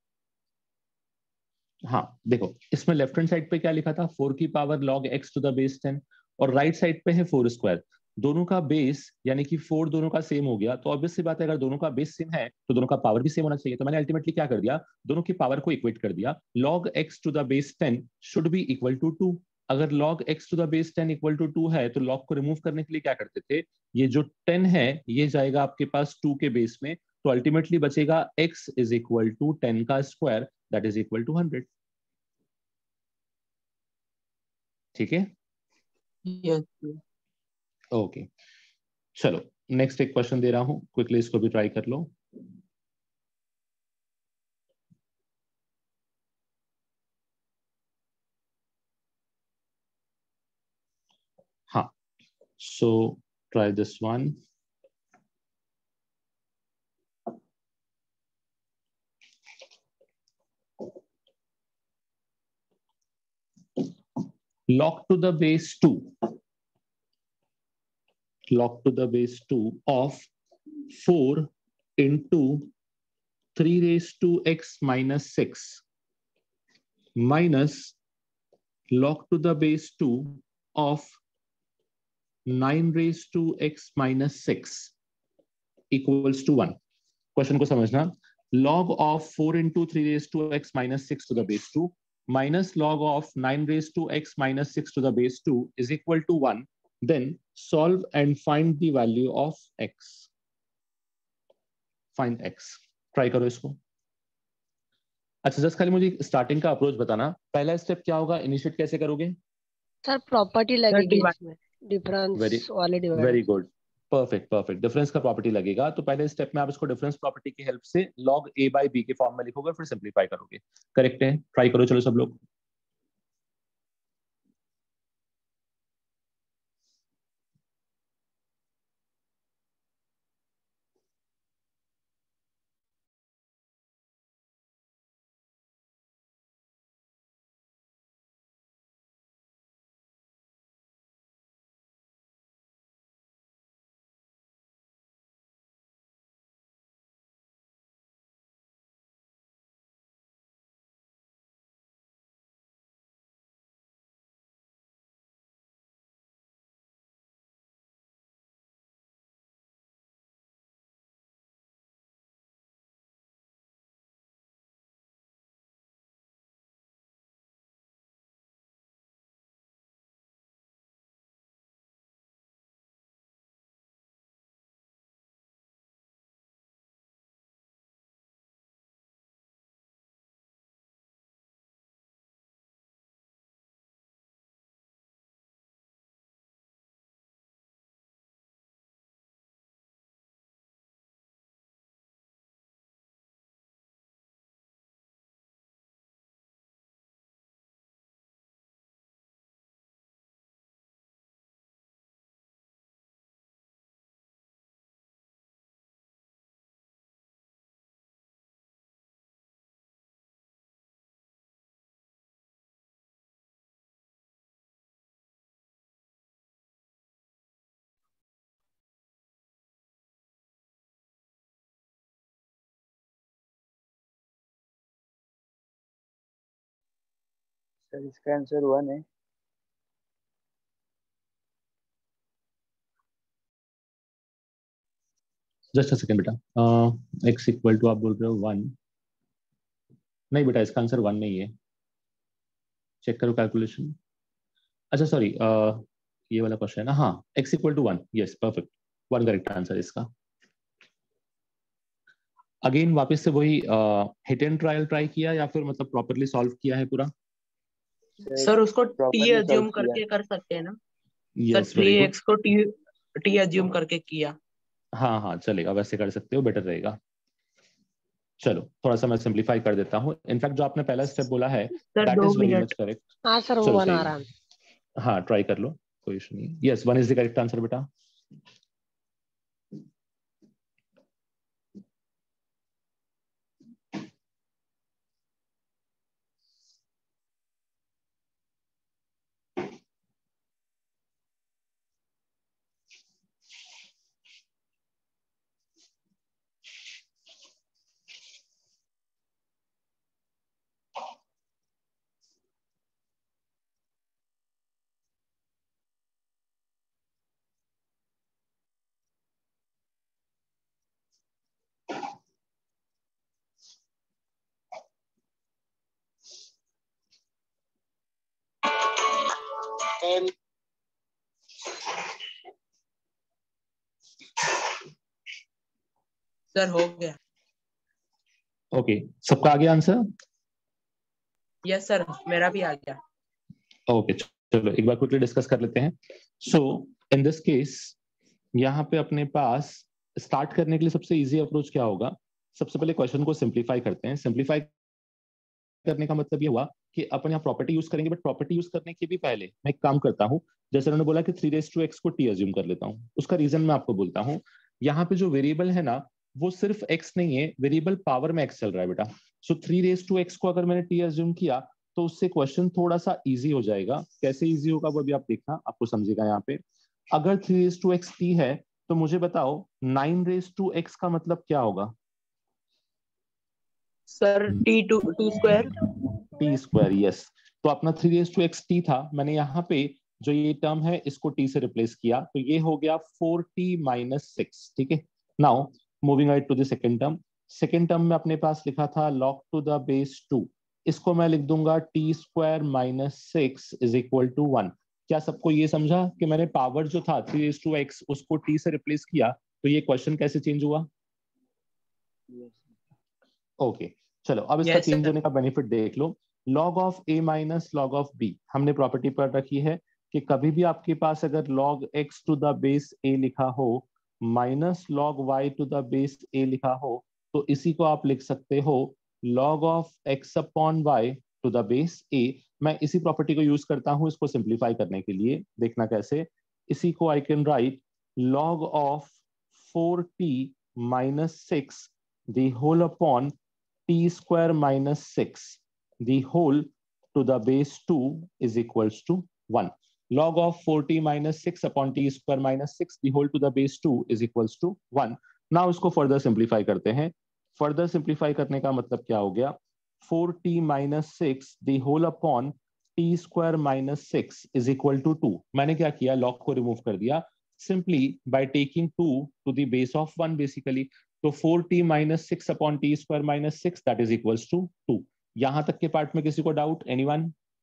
हाँ देखो, इसमें लेफ्ट हैंड साइड पे क्या लिखा था, फोर की power log x to the base ten, और राइट right साइड पे है फोर स्क्वायर। दोनों का बेस यानी कि फोर दोनों का सेम हो गया, तो ऑब्वियस सी बात है अगर दोनों का बेस सेम है तो दोनों का पावर भी सेम होना चाहिए। तो मैंने अल्टीमेटली क्या कर दिया, दोनों की पावर को इक्वेट कर दिया, log x to the base ten should be equal to two. अगर log x to the base ten equal to two है तो log को रिमूव करने के लिए क्या करते थे, ये जो टेन है ये जाएगा आपके पास टू के बेस में, तो अल्टीमेटली बचेगा x is equal to ten का square that is equal to hundred. ठीक है, यस ओके okay. चलो नेक्स्ट एक क्वेश्चन दे रहा हूं, क्विकली इसको भी ट्राई कर लो। हाँ, so try this one. log to the base two, log to the base two of four into three raised to x minus six minus log to the base two of nine raised to x minus six equals to one। Question को समझना, log of four into three raised to x minus six to the base two minus log of nine raised to x minus six to the base two is equal to one, then solve and find the value of x। find x, try करो इसको। अच्छा just खाली मुझे starting का approach बताना, पहला step क्या होगा, इनिशिएट कैसे करोगे? सर प्रॉपर्टी लगेगी इसमें, डिफरेंस वेरी वाले divide. Very good, perfect perfect, difference का प्रॉपर्टी लगेगा। तो पहले स्टेप में आप इसको डिफरेंस प्रॉपर्टी की हेल्प से log a by b के फॉर्म में लिखोगे, फिर सिंपलीफाई करोगे। करेक्ट है, ट्राई करो चलो सब लोग। सर इसका आंसर वन है। जस्ट अ सेकंड बेटा, x इक्वल टू आप बोल रहे हो वन, नहीं बेटा इसका आंसर वन नहीं है, चेक करो कैलकुलेशन। अच्छा सॉरी, ये वाला क्वेश्चन है ना, हाँ x equal to one, yes perfect, one correct answer इसका। अगेन वापस से वही हिट एंड ट्रायल ट्राई किया या फिर मतलब प्रॉपरली सॉल्व किया है पूरा? सर उसको टी properly solve अज्यूम किया। करके कर सकते हैं ना sir, yes three very good, x को टी टी अज्यूम करके किया। हाँ हाँ चलेगा, वैसे कर सकते हो, बेटर रहेगा। चलो थोड़ा सा मैं सिंप्लीफाई कर देता हूँ। इनफैक्ट जो आपने पहला स्टेप बोला है सर दैट दो is very minute much correct. हाँ सर वो चलो वन सही आ है, रहा है। हाँ ट्राई कर लो, कोई इशू नहीं। Yes one is the correct answer बेटा। सर हो गया। ओके, सबका आ गया आंसर? यस सर, मेरा भी आ गया। ओके, चलो एक बार क्विकली डिस्कस कर लेते हैं। सो इन दिस केस यहाँ पे अपने पास स्टार्ट करने के लिए सबसे इजी अप्रोच क्या होगा? सबसे पहले क्वेश्चन को सिंप्लीफाई करते हैं। सिंप्लीफाई करने का मतलब ये हुआ कि अपन यहाँ प्रॉपर्टी यूज करेंगे, बट प्रॉपर्टी यूज करने के भी पहले मैं एक काम करता हूँ। जैसे उन्होंने बोला कि थ्री रेज टू एक्स को टी अज्यूम कर लेता हूँ, उसका रीजन मैं आपको बोलता हूँ। यहाँ पे जो वेरिएबल है ना, वो सिर्फ एक्स नहीं है, वेरिएबल पावर में एक्स चल रहा है बेटा। So three raise to x को अगर मैंने टी अज्यूम किया तो उससे क्वेश्चन थोड़ा सा इजी हो जाएगा। कैसे इजी होगा वो भी आप देखना, आपको समझेगा। यहाँ पे अगर three raise to x t है तो मुझे बताओ नाइन रेज टू एक्स का मतलब क्या होगा? Sir t two two square. T square, yes. तो अपना three raise to x t था, मैंने यहाँ पे जो ये टर्म है इसको टी से रिप्लेस किया, तो ये हो गया फोर टी माइनस सिक्स। ठीक है, now moving ahead to the second term. Second term में अपने पास लिखा था log to the base two, इसको मैं लिख दूंगा t square minus six is equal to one. क्या सबको ये समझा कि मैंने पावर जो था थ्री रेज टू एक्स उसको टी से रिप्लेस किया, तो ये क्वेश्चन कैसे चेंज हुआ? ओके okay, चलो अब इसका Yes, चेंज sir. होने का बेनिफिट देख लो। log of a minus log of b हमने प्रॉपर्टी पर रखी है कि कभी भी आपके पास अगर log x to the base a लिखा हो minus log y to the base a लिखा हो, तो इसी को आप लिख सकते हो log of x upon y to the base a। मैं इसी प्रॉपर्टी को यूज करता हूं इसको सिंप्लीफाई करने के लिए। देखना कैसे, इसी को I can write log of four t minus six the whole upon t square minus six the whole to the base two is equals to one. Log of four t minus six upon t square minus six the whole to the base two is equals to one. Now इसको further simplify करते हैं। further simplify करने का मतलब क्या हो गया? Four t minus six the whole upon t square minus six is equal to two. मैंने क्या किया? log को remove कर दिया simply by taking two to the base of one basically. तो four t minus six upon t square minus six that is equals to two. यहां तक के पार्ट में किसी को doubt? Anyone?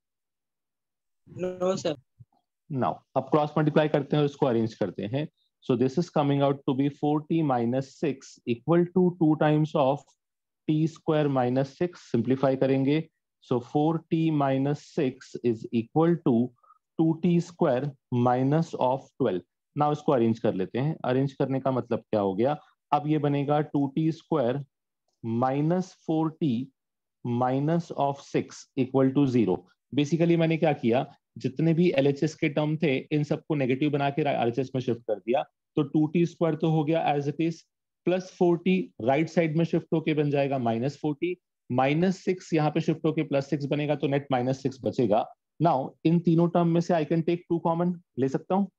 No sir. Now अब क्रॉस मल्टीप्लाई करते हैं, उसको अरेंज करते हैं। So this is coming out to be four t minus six equal to two times of t square minus six. Simplify करेंगे, so four t minus six is equal to to t square minus of twelve. Now इसको arrange कर लेते हैं। Arrange करने का मतलब क्या हो गया? अब ये बनेगा two t square minus four t minus of six equal to zero. Basically मैंने क्या किया, जितने भी एलएचएस के टर्म थे इन सबको नेगेटिव बना के आरएचएस में शिफ्ट कर दिया। तो टू टी स्क्वायर तो हो गया as it is, plus four t right side में शिफ्ट होके बन जाएगा minus four t, minus six यहाँ पे शिफ्ट होके प्लस सिक्स बनेगा, तो नेट माइनस सिक्स बचेगा। नाउ इन तीनों टर्म में से I can take two common, ले सकता हूं।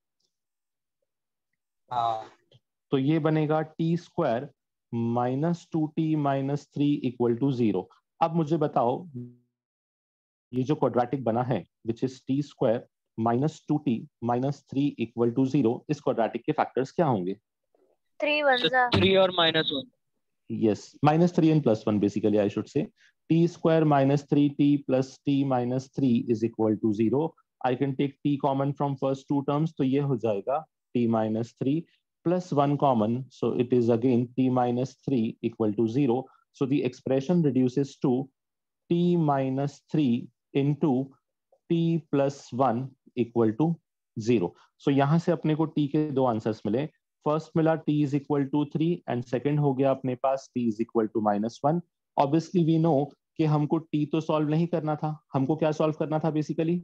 हाँ तो ये बनेगा t square minus two t minus three equal to zero. अब मुझे बताओ ये जो क्वाड्रेटिक बना है विच is t square minus two t minus three equal to zero, इस क्वाड्रेटिक के फैक्टर्स क्या होंगे? थ्री वन जा थ्री और minus one. Yes, minus three and plus one basically I should say. T square minus three t plus t minus three is equal to zero. I can take t common from first two terms, तो ये हो जाएगा t minus three plus one common, so it is again t minus three equal to zero. So the expression reduces to t minus three into t plus one equal to zero. So यहाँ से अपने को t के दो answers मिले। First मिला t is equal to three and second हो गया अपने पास t is equal to minus one. Obviously we know कि हमको t तो सॉल्व नहीं करना था, हमको क्या सॉल्व करना था बेसिकली?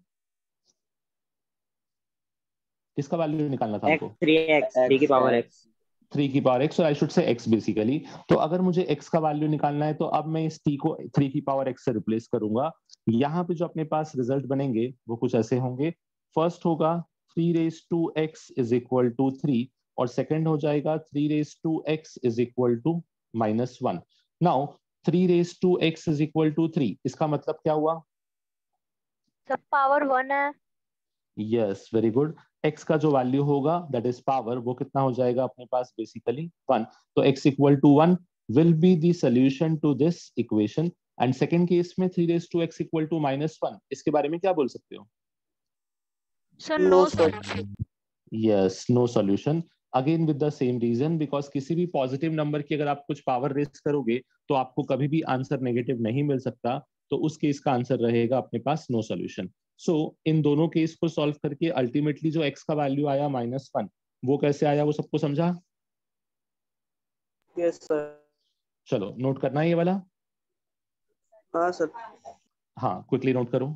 किसका वैल्यू निकालना था हमको? थ्री एक्स, थ्री की पावर x। थ्री की पावर x, और I should say x basically. तो अगर मुझे x का वैल्यू निकालना है तो अब मैं इस t को थ्री की पावर x से रिप्लेस करूंगा। यहाँ पे जो अपने पास रिजल्ट बनेंगे वो कुछ ऐसे होंगे। फर्स्ट होगा three raise to x is equal to three, और सेकंड हो जाएगा three raise to x is equal to minus one. Now three raise to x is equal to three, इसका मतलब क्या हुआ? सब पावर वन है। Yes, very good. x का जो वैल्यू होगा दैट इज पावर, वो कितना हो जाएगा अपने पास बेसिकली वन। तो x equal to one will be the solution to this equation. And second case में three raise to x equal to minus one, इसके बारे में क्या बोल सकते हो? Sir no solution. Yes, no solution. Again with the same reason, because किसी भी पॉजिटिव नंबर की अगर आप कुछ पावर रेस करोगे तो आपको कभी भी आंसर नेगेटिव नहीं मिल सकता, तो उस केस का आंसर रहेगा अपने पास नो सोल्यूशन। सो इन दोनों केस को सॉल्व करके अल्टीमेटली जो एक्स का वैल्यू आया माइनस वन, वो कैसे आया वो सबको समझा? Yes sir. चलो नोट करना है ये वाला। हाँ सर। हाँ क्विकली नोट करो।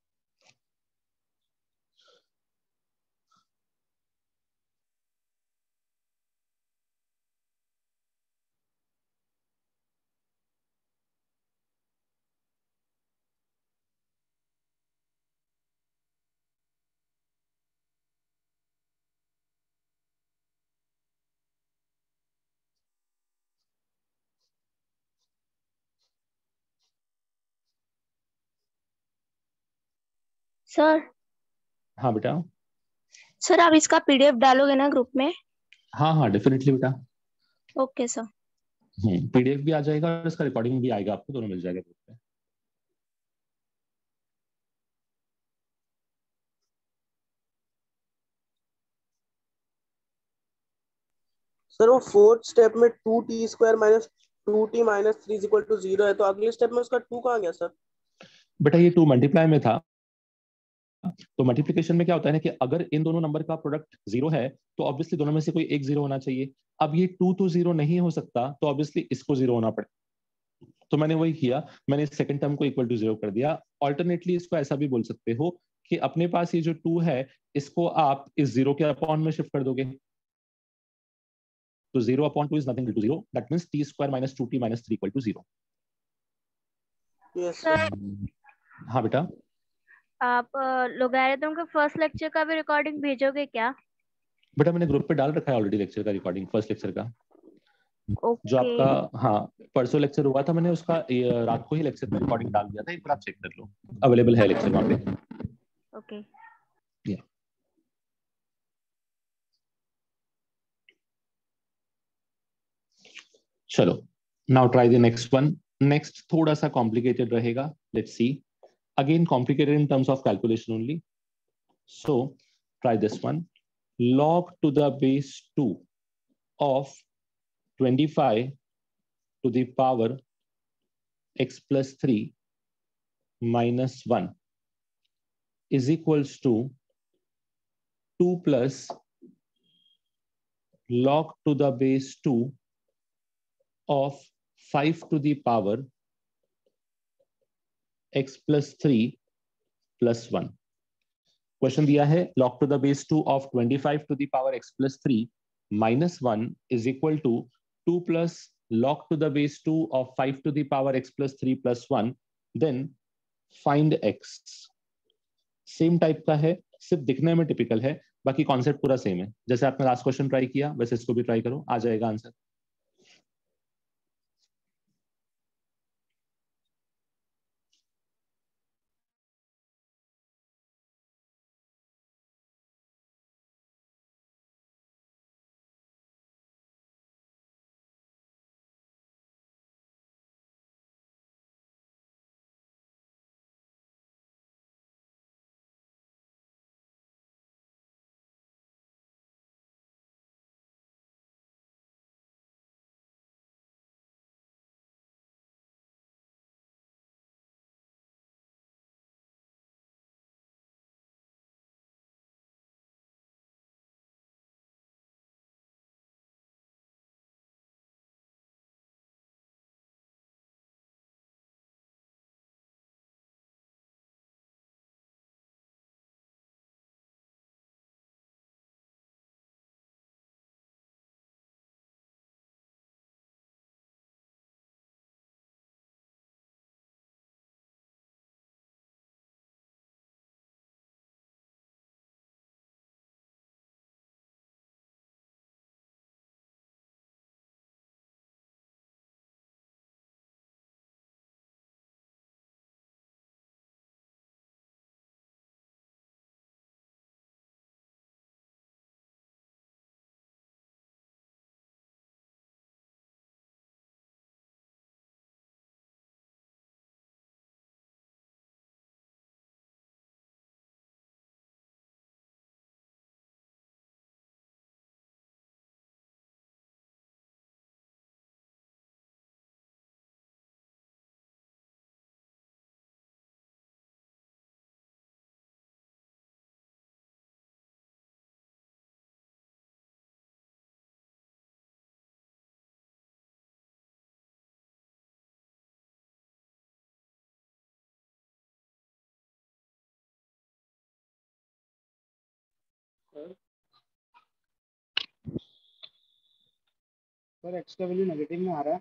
सर हाँ बेटा। सर आप इसका पीडीएफ डालोगे ना ग्रुप में? हाँ हाँ डेफिनेटली बेटा। Okay sir. हम्म पीडीएफ भी आ जाएगा और इसका रिकॉर्डिंग भी आएगा, आपको दोनों मिल जाएगा ग्रुप पे। सर वो फोर्थ स्टेप में two t square minus two t minus three is equal to zero है, तो अगले स्टेप में उसका टू कहाँ गया सर? बेटा ये टू मल्टीप्लाई में था, तो मल्टीप्लिकेशन में क्या होता है ना कि अगर इन दोनों नंबर का प्रोडक्ट जीरो है तो ऑब्वियसली दोनों में से कोई एक जीरो होना चाहिए। अब ये टू तो जीरो नहीं हो सकता, तो ऑब्वियसली इसको जीरो होना पड़े, तो मैंने वही किया, मैंने सेकंड टर्म को इक्वल टू जीरो कर दिया। ऑल्टरनेटली इसको ऐसा भी बोल सकते हो कि अपने पास ये जो टू है इसको आप इस जीरो के अपॉन में शिफ्ट कर दोगे, तो zero upon two is nothing to zero, that means t square minus two t minus three equal to zero. Yes sir sir. हाँ बेटा। आप लोगैरिथम के फर्स्ट लेक्चर का भी रिकॉर्डिंग भेजोगे क्या? बेटा मैंने ग्रुप पे डाल रखा है ऑलरेडी लेक्चर का रिकॉर्डिंग, फर्स्ट लेक्चर का जो ओके आपका, हाँ परसों लेक्चर हुआ था, मैंने उसका ये, रात को ही लेक्चर का रिकॉर्डिंग डाल दिया था, एक बार आप चेक कर लो, अवेलेबल है लेक्चर वहाँ पे। ओके। Yeah. चलो now try the next one. Next थोड़ा सा कॉम्प्लिकेटेड रहेगा, let's see, again complicated in terms of calculation only. So try this one, log to the base two of twenty-five to the power x plus three minus one is equals to two plus log to the base two of five to the power x plus three plus one। Question दिया है log to the base two of twenty-five to the power x plus three minus one is equal to two plus log to the base two of five to the power x plus three plus one, then find x। Same type का है, सिर्फ दिखने में typical है, बाकी concept पूरा same है। जैसे आपने लास्ट क्वेश्चन ट्राई किया वैसे इसको भी ट्राई करो, आ जाएगा आंसर। सर एक्स का वैल्यू नेगेटिव में आ रहा है।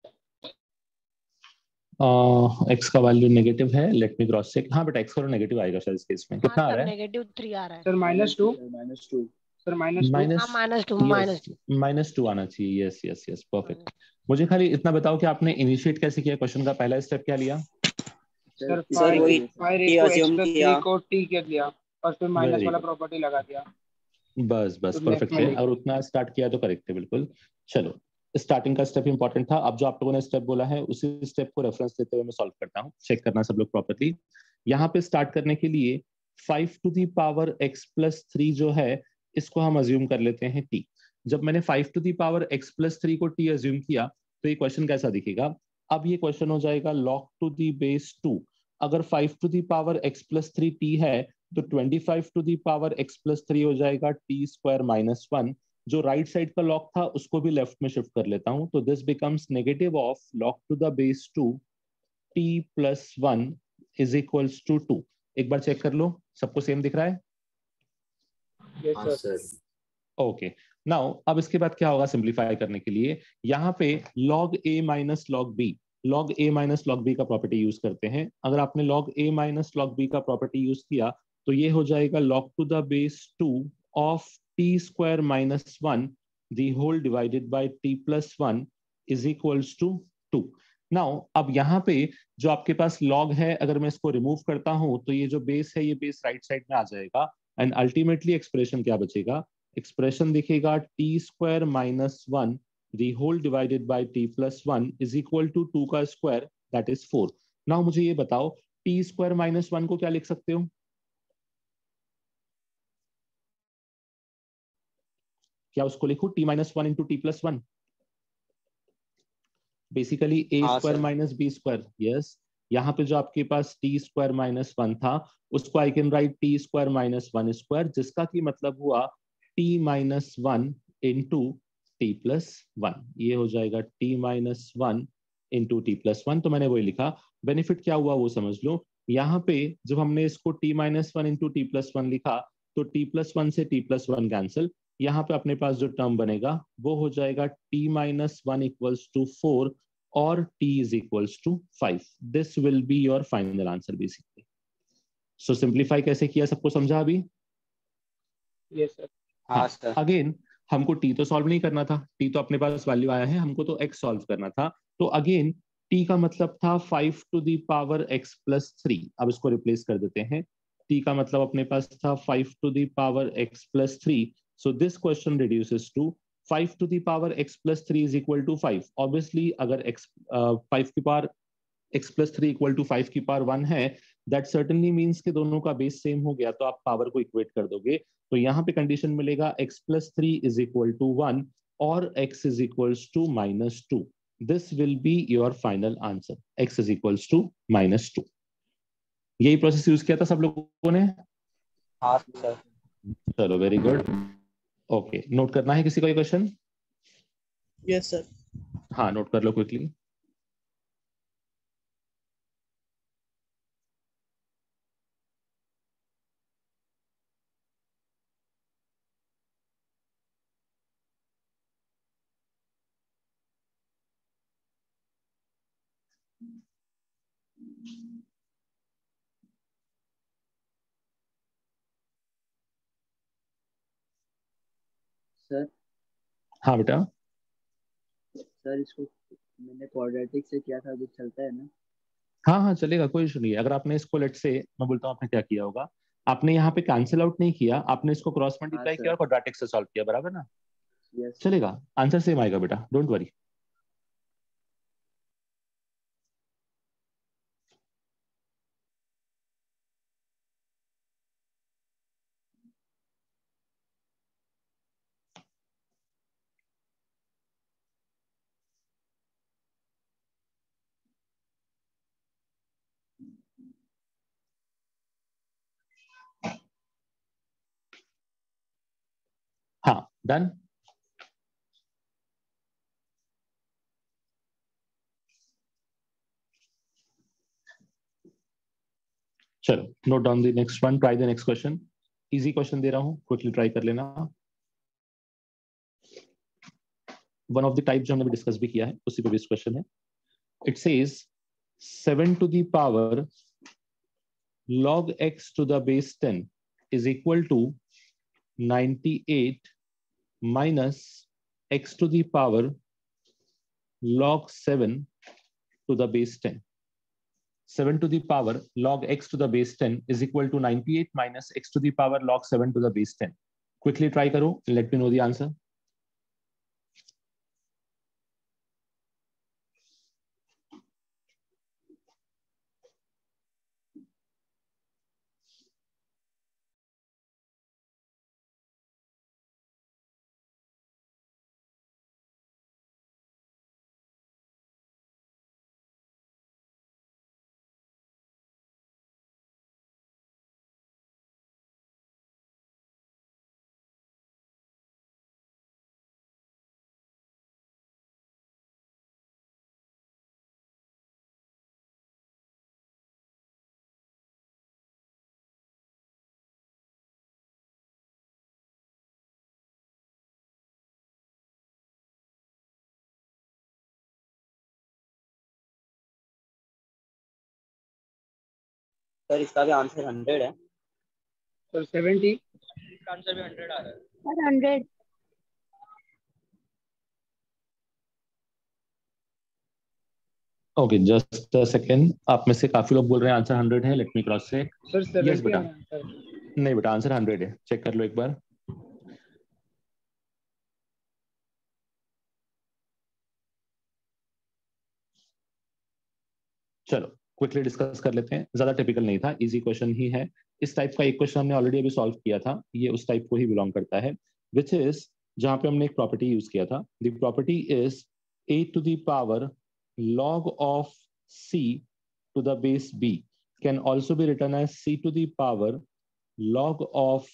एक्स का वैल्यू नेगेटिव है, लेट मी क्रॉस चेक। हाँ बेटा एक्स का नेगेटिव आएगा शायद इस केस में। कितना आ रहा है? नेगेटिव थ्री आ रहा है sir minus two minus two sir minus two minus minus two minus two minus two आना चाहिए। Yes yes yes perfect. मुझे खाली इतना बताओ कि आपने इनिशिएट कैसे किया क्वेश्चन का पहला स्टेप क्या लिया? सर सर फाइव वही five t raise to x assume plus किया। थ्री को टी के लिया और फिर माइनस Very वाला good. प्रॉपर्टी लगा दिया। बस बस तो परफेक्ट लेफ्ट में है। लिख और उतना स्टार्ट किया तो करेक्ट है बिल्कुल। चलो स्टार्टिंग का स्टेप इंपॉर्टेंट था। अब जो आप लोगों ने स्टेप बोला है उसी स्टेप को रेफरेंस देते हुए मैं सॉल्व करता हूँ। चेक करना सब लोग प्रॉपर्ली। यहाँ पे स्टार्ट करने के लिए five to the power x plus three जो है इसको हम अज्यूम कर लेते हैं टी। जब मैंने five to the power x plus three को टी अज्यूम किया तो ये क्वेश्चन कैसा दिखेगा? अब ये क्वेश्चन हो जाएगा log to the base two. अगर five to the power x plus three t है तो twenty five to the power x plus three हो जाएगा टी स्क्वायर माइनस वन। जो राइट साइड का लॉग था उसको भी लेफ्ट में शिफ्ट कर लेता हूं तो this becomes negative of log to the base two t plus one is equals to two. एक बार चेक कर लो, सबको सेम दिख रहा है? Yes sir. ओके नाउ अब इसके बाद क्या होगा सिंप्लीफाई करने के लिए? यहाँ पे log a minus log b log a minus log b का प्रॉपर्टी यूज करते हैं। अगर आपने log a minus log b का प्रॉपर्टी यूज किया तो ये हो जाएगा log to the base two of t square minus one the whole divided by t plus one is equals to two. Now अब यहाँ पे जो आपके पास log है अगर मैं इसको रिमूव करता हूं तो ये जो बेस है ये बेस राइट साइड में आ जाएगा एंड अल्टीमेटली एक्सप्रेशन क्या बचेगा? एक्सप्रेशन दिखेगा t square minus one the whole divided by t plus one is equal to two का square that is four. Now मुझे ये बताओ टी स्क्वायर माइनस वन को क्या लिख सकते हो? क्या उसको लिखो t minus one into t plus one? Basically a square minus b square. Yes, यहाँ पे जो आपके पास टी स्क्वायर माइनस वन था उसको I can write t square minus one square, जिसका की मतलब हुआ t minus one into t plus one. ये हो जाएगा t minus one into t plus one. तो मैंने वही लिखा। बेनिफिट क्या हुआ वो समझ लो। यहाँ पे जब हमने इसको t minus one into t plus one लिखा तो टी प्लस वन से टी प्लस वन कैंसिल। यहाँ पे अपने पास जो टर्म बनेगा वो हो जाएगा t minus one equals to four और t is equals to five. This will be your final answer basically. So simplify कैसे किया सबको समझा अभी? Yes sir. हाँ सर। अगेन हमको t तो सॉल्व नहीं करना था, t तो अपने पास वैल्यू आया है, हमको तो x सॉल्व करना था। तो अगेन t का मतलब था five to the power x plus three. अब इसको रिप्लेस कर देते हैं। t का मतलब अपने पास था five to the power x plus three. So this question reduces to five to the power x plus three is equal to five. Obviously अगर x फाइव uh, की पावर x plus थ्री equal to five की power one है, that certainly means कि दोनों का base same हो गया तो आप पावर को इक्वेट कर दोगे। तो यहाँ पे कंडीशन मिलेगा x plus three is equal to one और x is equals to minus two. This will be your final answer. x is equals to minus two. यही प्रोसेस यूज किया था सब लोगों ने? हाँ सर। चलो very good. Okay okay, note करना है किसी को ये क्वेश्चन? Yes sir. हाँ नोट कर लो क्विकली। सर। हाँ बेटा। सर इसको मैंने क्वाड्रेटिक से किया था, जो चलता है ना? हाँ हाँ चलेगा, कोई इशू नहीं है। अगर आपने इसको लेट से, मैं बोलता हूँ आपने क्या किया होगा, आपने यहाँ पे कैंसिल आउट नहीं किया, आपने इसको क्रॉस मल्टीप्लाई किया और क्वाड्रेटिक से सॉल्व किया, बराबर ना? यस। चलेगा, आंसर सेम आएगा बेटा, डोंट वरी। हाँ डन। चलो note down the next one, try the next question. Easy question दे रहा हूं, क्विकली ट्राई कर लेना। वन ऑफ द टाइप जो हमने डिस्कस भी किया है उसी पे बेस्ड क्वेश्चन है। It says seven to the power log x to the base ten is equal to ninety-eight minus x to the power log seven to the base ten. seven to the power log x to the base ten is equal to ninety-eight minus x to the power log seven to the base ten. Quickly try karo, let me know the answer. Sir इसका भी answer hundred है। Sir seventy. इसका answer भी hundred आ रहा है। Sir hundred. Okay, just a second. आप में से काफी लोग बोल रहे हैं आंसर हंड्रेड है। Let me cross check. Sir yes seventy बेटा, है आंसर। नहीं बेटा, आंसर हंड्रेड है। चेक कर लो एक बार। चलो क्विकली डिस्कस कर लेते हैं। ज्यादा टिपिकल नहीं था, इजी क्वेश्चन ही है। इस टाइप का एक क्वेश्चन हमने ऑलरेडी अभी सॉल्व किया था, ये उस टाइप को ही बिलोंग करता है, विच इज जहां पे हमने एक प्रॉपर्टी यूज किया था। The property is a to the power log of c to the base b can also be written as c to the power log of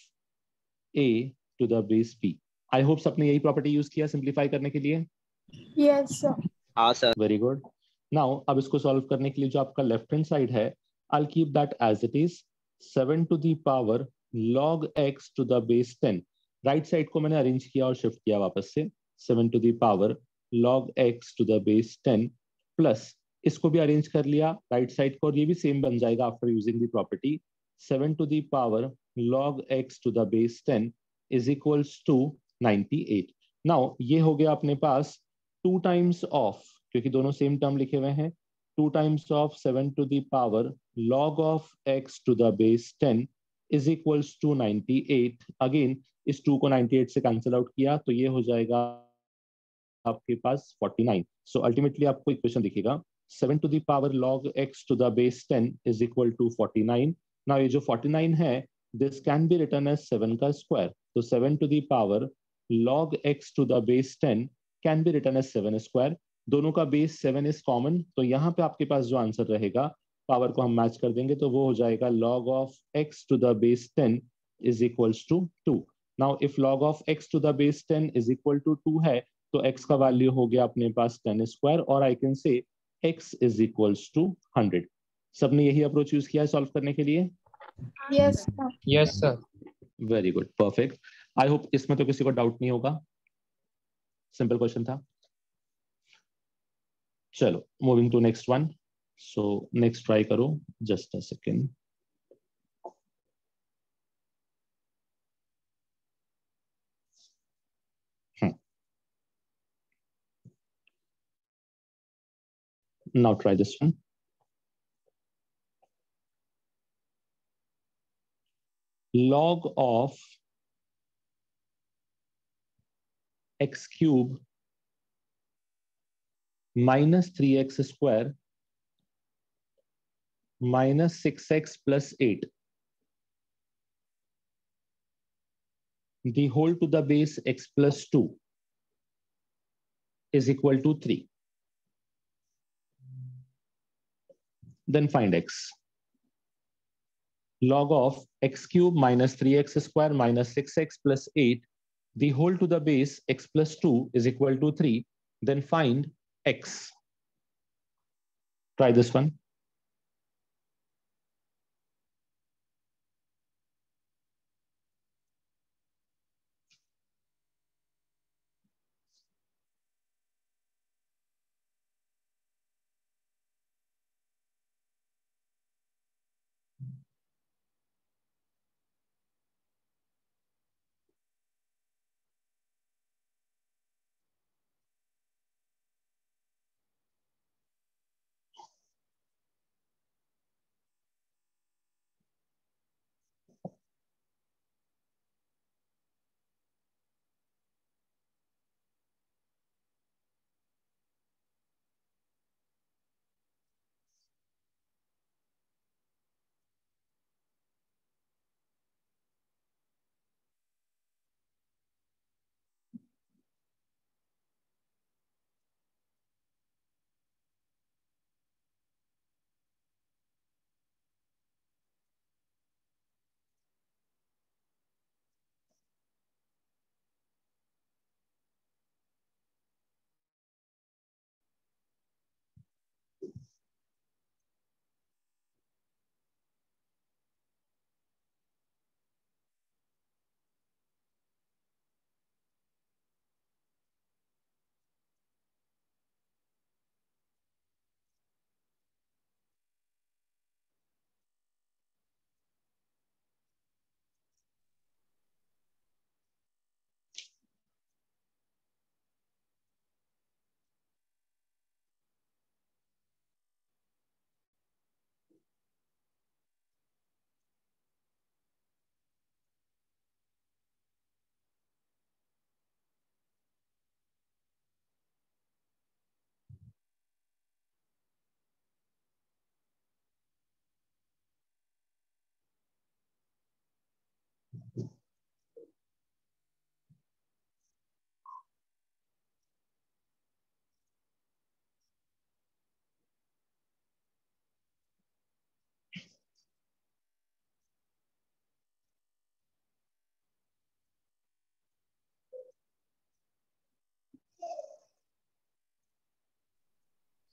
a to the base b. I hope सबने यही property use किया simplify करने के लिए। Yes, sir. हाँ sir. Very good. Now अब इसको solve करने के लिए जो आपका लेफ्ट हैंड साइड है, I keep that as it is seven to the power log x to the base ten. Right side को मैंने अरेंज किया और शिफ्ट किया वापस से, seven to the power log x to the base ten plus इसको भी arrange कर लिया राइट साइड को, और ये भी सेम बन जाएगा after using the property seven to the power log x to the base ten is equals to ninety-eight. Now ये हो गया अपने पास टू टाइम्स ऑफ, क्योंकि दोनों सेम टर्म लिखे हुए हैं, two times of seven to the power log of x to the base ten is equals to ninety-eight. Again इस टू को ninety-eight से कैंसिल आउट किया तो ये हो जाएगा आपके पास forty-nine. सो अल्टीमेटली आपको इक्वेशन दिखेगा seven to the power log x to the base ten is equal to forty-nine. Now ये जो forty-nine है, this can be written as seven का स्क्वायर, तो seven to the power log x to the base ten can be written as seven square. दोनों का base seven is common, तो यहाँ पे आपके पास जो आंसर रहेगा पावर को हम मैच कर देंगे तो वो हो जाएगा log of x to the base ten is equals to two. Now if log of x to the base ten is equal to two है तो x का वैल्यू हो गया अपने पास ten स्क्वायर, और I can say x is equals to one hundred. सबने यही approach use किया है सॉल्व करने के लिए? Yes, sir. Yes sir. Very good, perfect. I hope इसमें तो किसी को डाउट नहीं होगा, सिंपल क्वेश्चन था। चलो moving to next one. So next try करो, just a second. Now try this one. Log of x cube minus three x square minus six x plus eight, the whole to the base x plus two is equal to three. Then find x. Log of x cube minus three x square minus six x plus eight, the whole to the base x plus two is equal to three. Then find x. Try this one.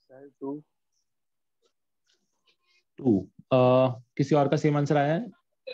Two two. किसी और का same answer आया है?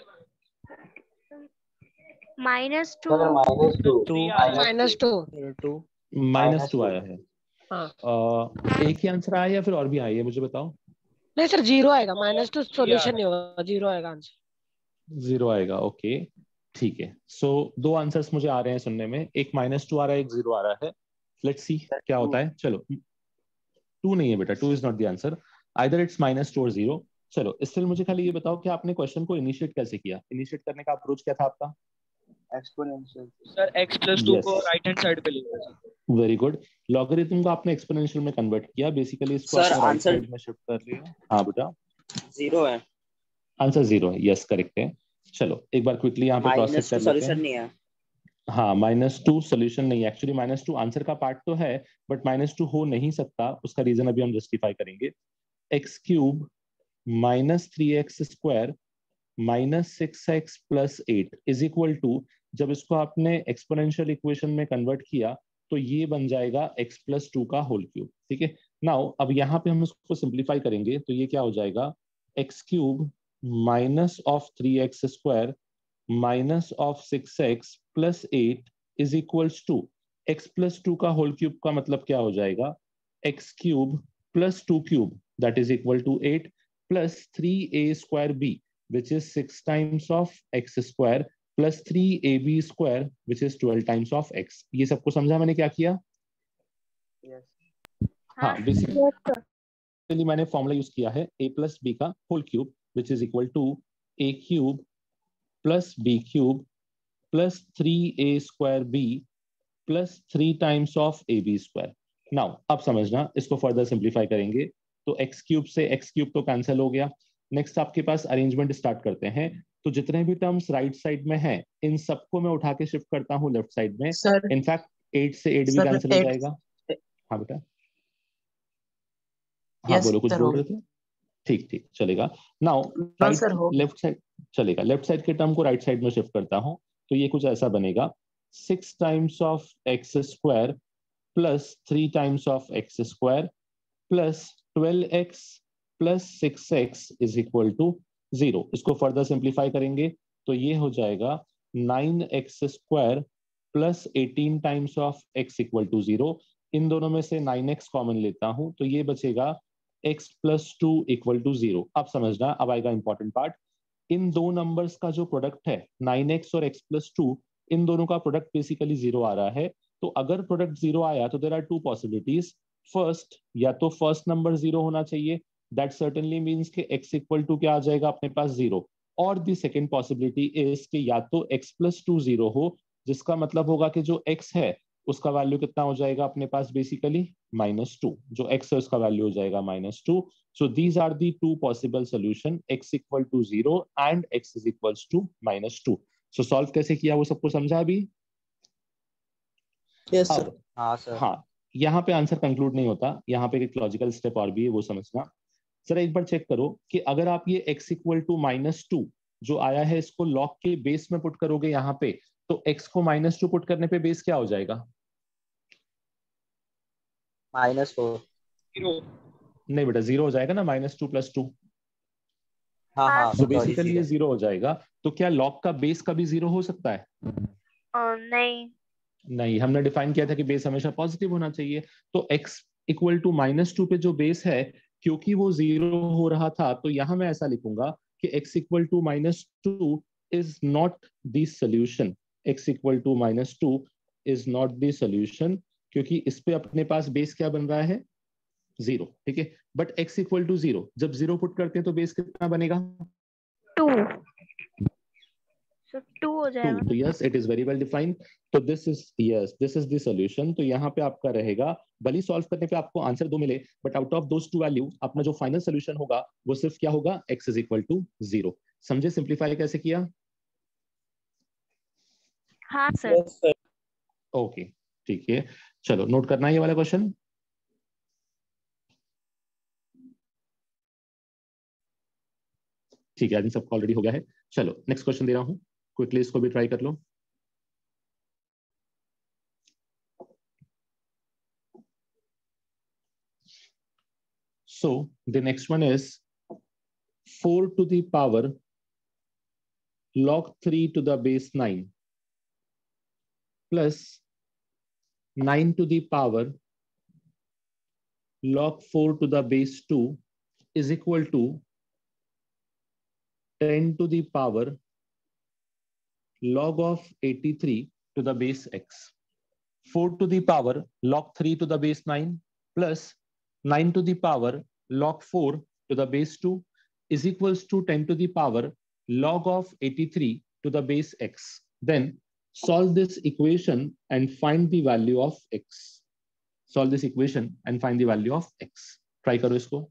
Minus two. Sir minus two two minus two. Two minus two आया है। हाँ uh, एक ही answer आया या फिर और भी आया है, मुझे बताओ। नहीं सर, जीरो आएगा, माइनस टू सोल्यूशन नहीं होगा, जीरो आएगा आंसर। जीरो आएगा, ओके ठीक है। सो so, दो आंसर्स मुझे आ रहे हैं सुनने में, एक माइनस टू आ रहा है, एक जीरो आ रहा है। लेट्स सी क्या होता है। चलो, टू नहीं है बेटा, two is not the answer, either it's minus two और जीरो। चलो, इससे मुझे खाली ये बताओ कि आपने क्वेश्चन को इनिशिएट कैसे किया, इनिशिएट करने का अप्रोच क्या था आपका? Exponential sir x plus two Yes. को राइट हैंड साइड पे लिया सर। Very good. लॉगरिथम को आपने एक्सपोनेंशियल में कन्वर्ट किया, बेसिकली इसको Sir, आपने राइट answer- साइड में शिफ्ट कर लिया। हाँ बेटा, जीरो है। आंसर जीरो है, यस करेक्ट है। चलो एक बार क्विकली यहाँ पे क्रॉस चेक माइनस टू कर लेते सॉल्यूशन हैं। नहीं है। हाँ, माइनस टू सोल्यूशन नहीं है, एक्चुअली माइनस टू आंसर का पार्ट तो है, बट माइनस टू हो नहीं सकता, उसका रीजन अभी हम जस्टिफाई करेंगे। X cube minus three x square minus six x plus eight is equal to, जब इसको आपने एक्सपोनेंशियल इक्वेशन में कन्वर्ट किया तो ये बन जाएगा x प्लस टू का होल क्यूब। ठीक है, नाउ अब यहाँ पे हम इसको सिंप्लीफाई करेंगे तो ये क्या हो जाएगा, x cube minus of three x square minus of six x plus eight is equals to, x plus two का होल क्यूब का मतलब क्या हो जाएगा, x cube plus two cube that is equal to eight plus three a square b which is six times of x square plus three a b square which is twelve times of x। ये सबको समझा मैंने क्या किया? हाँ, basically मैंने formula use किया है a प्लस बी का whole cube which is equal to a cube plus b cube plus three a square b plus three times of a b square. Now अब समझना, इसको फर्दर सिंप्लीफाई करेंगे तो x cube से x cube तो cancel हो गया। Next आपके पास अरेंजमेंट स्टार्ट करते हैं, तो जितने भी टर्म्स राइट साइड में हैं इन सबको मैं उठा के शिफ्ट करता हूँ लेफ्ट साइड में। सर इनफैक्ट एट से एट भी सर कैंसिल हो एट जाएगा। हाँ बेटा, हाँ यस बोलो, कुछ सर बोल हो रहे थे? ठीक ठीक चलेगा। नाउ नो सर हो लेफ्ट साइड चलेगा, लेफ्ट साइड के टर्म को राइट साइड में शिफ्ट करता हूँ तो ये कुछ ऐसा बनेगा, six times of x square plus three times of x square plus twelve x plus six x is equal to zero. इसको फर्दर सिंप्लीफाई करेंगे तो ये हो जाएगा nine x square plus eighteen times of x equal to zero. इन दोनों में से नाइन एक्स कॉमन लेता हूं तो ये बचेगा x plus two equal to zero. अब समझना, अब आएगा इंपॉर्टेंट पार्ट। इन दो नंबर्स का जो प्रोडक्ट है नाइन एक्स और x प्लस टू, इन दोनों का प्रोडक्ट बेसिकली जीरो आ रहा है। तो अगर प्रोडक्ट जीरो आया तो there are two possibilities. First, या तो फर्स्ट नंबर जीरो होना चाहिए, दैट सर्टेनली मीन्स कि x इक्वल टू क्या आ जाएगा अपने पास, जीरो। और द सेकेंड पॉसिबिलिटी इज कि या तो x प्लस टू जीरो हो, जिसका मतलब होगा कि जो x है उसका वैल्यू कितना हो जाएगा अपने पास, बेसिकली माइनस टू। जो x है उसका वैल्यू हो जाएगा minus two. So these are the two possible solution, x equal to zero and x is equals to minus two. So solve कैसे किया वो सबको समझा अभी? Yes sir. अब हाँ सर। हाँ, यहाँ पे आंसर कंक्लूड नहीं होता, यहाँ पे एक लॉजिकल स्टेप और भी है, वो समझना। जरा एक बार चेक करो कि अगर आप ये x equal to minus two जो आया है इसको लॉग के बेस में पुट करोगे यहाँ पे, तो x को माइनस टू पुट करने पे बेस क्या हो जाएगा? Minus four. जीरो। नहीं बेटा, जीरो हो जाएगा ना, माइनस टू प्लस टू। हाँ हाँ तो सॉरी बेसिकली ये जीरो। जीरो हो जाएगा। तो क्या लॉग का बेस कभी जीरो हो सकता है? नहीं नहीं, हमने डिफाइन किया था कि बेस हमेशा पॉजिटिव होना चाहिए। तो x equal to minus two पे जो बेस है, क्योंकि वो जीरो हो रहा था, तो यहां मैं ऐसा लिखूंगा कि x equal to minus two is not the solution. x equal to minus two is not the solution, क्योंकि इस पे अपने पास बेस क्या बन रहा है, जीरो। ठीक है, but x equal to zero, जब जीरो पुट करते हैं तो बेस कितना बनेगा, टू। सो टू हो टू। जाएगा। तो yes, it is very well defined. तो this is yes this is the solution. तो यहाँ पे आपका रहेगा, भले सॉल्व करने पे आपको आंसर दो मिले, but out of those two value अपना जो फाइनल सॉल्यूशन होगा वो सिर्फ क्या होगा, x is equal to zero. समझे सिंप्लीफाई कैसे किया? हाँ सर। Yes sir. ओके ठीक है, चलो नोट करना है ये वाला क्वेश्चन। ठीक है, आज सबको ऑलरेडी हो गया है। चलो नेक्स्ट क्वेश्चन दे रहा हूँ, क्विकली इसको भी ट्राई कर लो। So the next one is four to the power log three to the base nine plus nine to the power log four to the base two is equal to ten to the power log of eighty-three to the base x. four to the power log three to the base nine plus nine to the power log four to the base two is equals to ten to the power log of eighty-three to the base x. Then solve this equation and find the value of x. Solve this equation and find the value of x. Try करो इसको.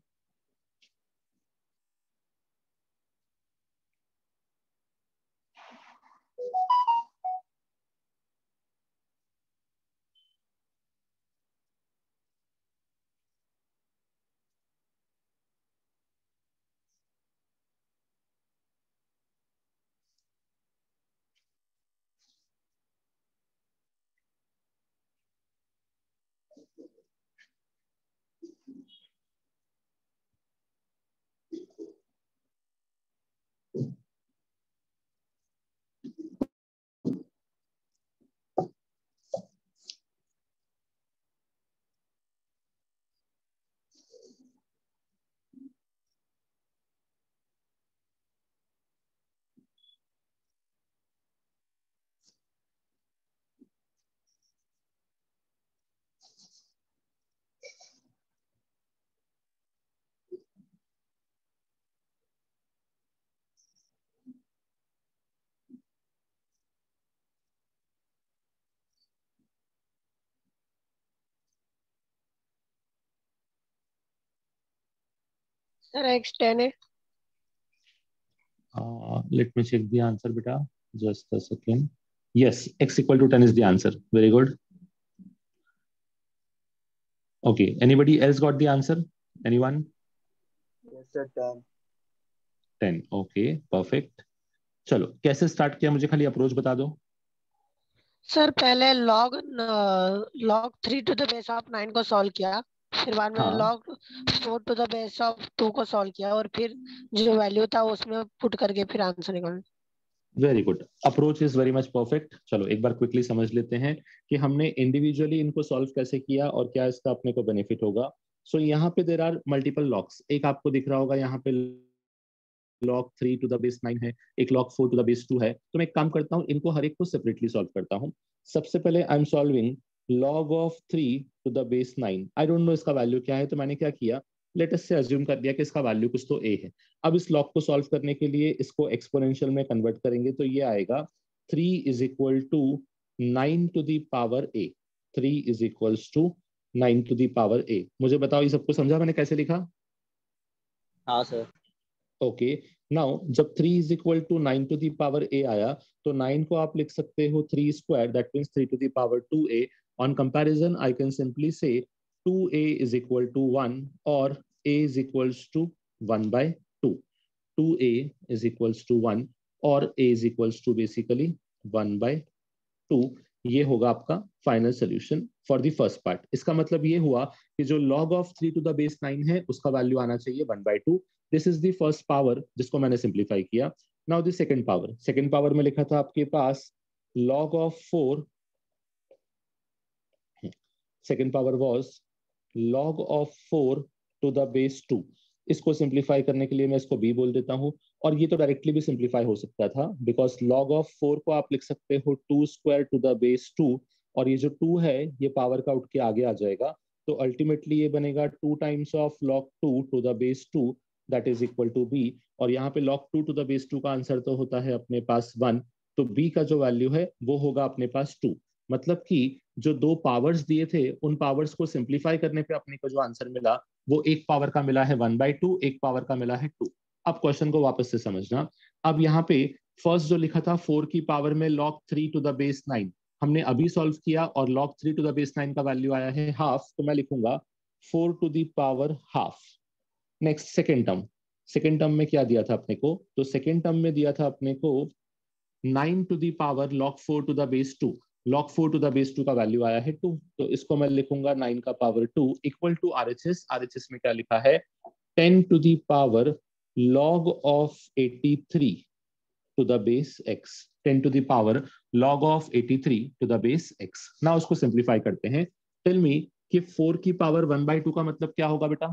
Sir x ten है. Uh, let me check the answer, beta. Just a second. Yes, x equal to ten is the answer. Very good. Okay. Anybody else got the answer? Anyone? Yes, sir, ten. ten. Okay. Perfect. चलो कैसे start किया मुझे खाली approach बता दो. Sir पहले log log three to the base of nine को solve किया, फिर बाद में हाँ. log four to the base of two को सॉल्व किया और फिर जो वैल्यू था उसमें पुट करके फिर आंसर निकाला. Very good. Approach is very much perfect. चलो एक बार क्विकली समझ लेते हैं कि हमने इंडिविजुअली इनको सॉल्व कैसे किया और क्या इसका अपने को बेनिफिट होगा. सो so, यहाँ पे देर आर मल्टीपल लॉग्स. एक आपको दिख रहा होगा यहाँ पे log three to the base nine है, एक log four to the base two है. तो मैं एक काम करता हूँ, इनको हर एक को सेपरेटली सॉल्व करता हूँ. सबसे पहले I am solving log of three to the base nine. I don't know इसका वैल्यू क्या है, तो मैंने क्या किया, लेट अस से अज्यूम कर दिया कि इसका वैल्यू कुछ तो a है. अब इस log को सॉल्व करने के लिए इसको एक्सपोनेंशियल में कन्वर्ट करेंगे तो ये आएगा three is equal to nine to the power a. Three is equals to nine to the power a. मुझे बताओ ये सबको समझा मैंने कैसे लिखा? हाँ सर. ओके. नाउ जब three is equal to nine to the power a आया तो नाइन को आप लिख सकते हो three square, that means three to the power two a. On comparison, I can simply say two a is equal to one or a is equals to one by two. two a is equals to one or a is equals to basically one by two. ये होगा आपका final solution for the first part. इसका मतलब ये हुआ कि जो log of three to the base nine है उसका वैल्यू आना चाहिए one by two. This is the first power जिसको मैंने सिंप्लीफाई किया. Now the second power. Second power में लिखा था आपके पास log of four. Second power was log of four to the base two. इसको सिंप्लीफाई करने के लिए मैं इसको b बोल देता हूं, और ये तो डायरेक्टली भी सिंप्लीफाई हो सकता था बिकॉज log of फोर को आप लिख सकते हो two square to the base two, और ये जो टू है ये पावर का उठ के आगे आ जाएगा. तो अल्टीमेटली ये बनेगा two times of log two to the base two, that is equal to b. और यहाँ पे log two to the base two का आंसर तो होता है अपने पास वन, तो b का जो वैल्यू है वो होगा अपने पास टू. मतलब कि जो दो पावर्स दिए थे उन पावर्स को सिंप्लीफाई करने पे अपने को जो आंसर मिला वो एक पावर का मिला है वन बाई टू, एक पावर का मिला है टू. अब क्वेश्चन को वापस से समझना. अब यहाँ पे फर्स्ट जो लिखा था फोर की पावर में log three to the base nine, हमने अभी सॉल्व किया और log three to the base nine का वैल्यू आया है हाफ, तो मैं लिखूंगा four to the power half. Next second term. Second term में क्या दिया था अपने को, तो सेकेंड टर्म में दिया था अपने को nine to the power log four to the base two. log four to the base two का वैल्यू आया है टू, तो इसको मैं लिखूंगा नाइन का power two equal to RHS. RHS में क्या लिखा है, ten to the power log of eighty-three to the base x, ten to the power log of eighty-three to the base x। ना उसको सिंप्लीफाई करते हैं। टेल मी कि four की पावर वन बाई टू का मतलब क्या होगा बेटा?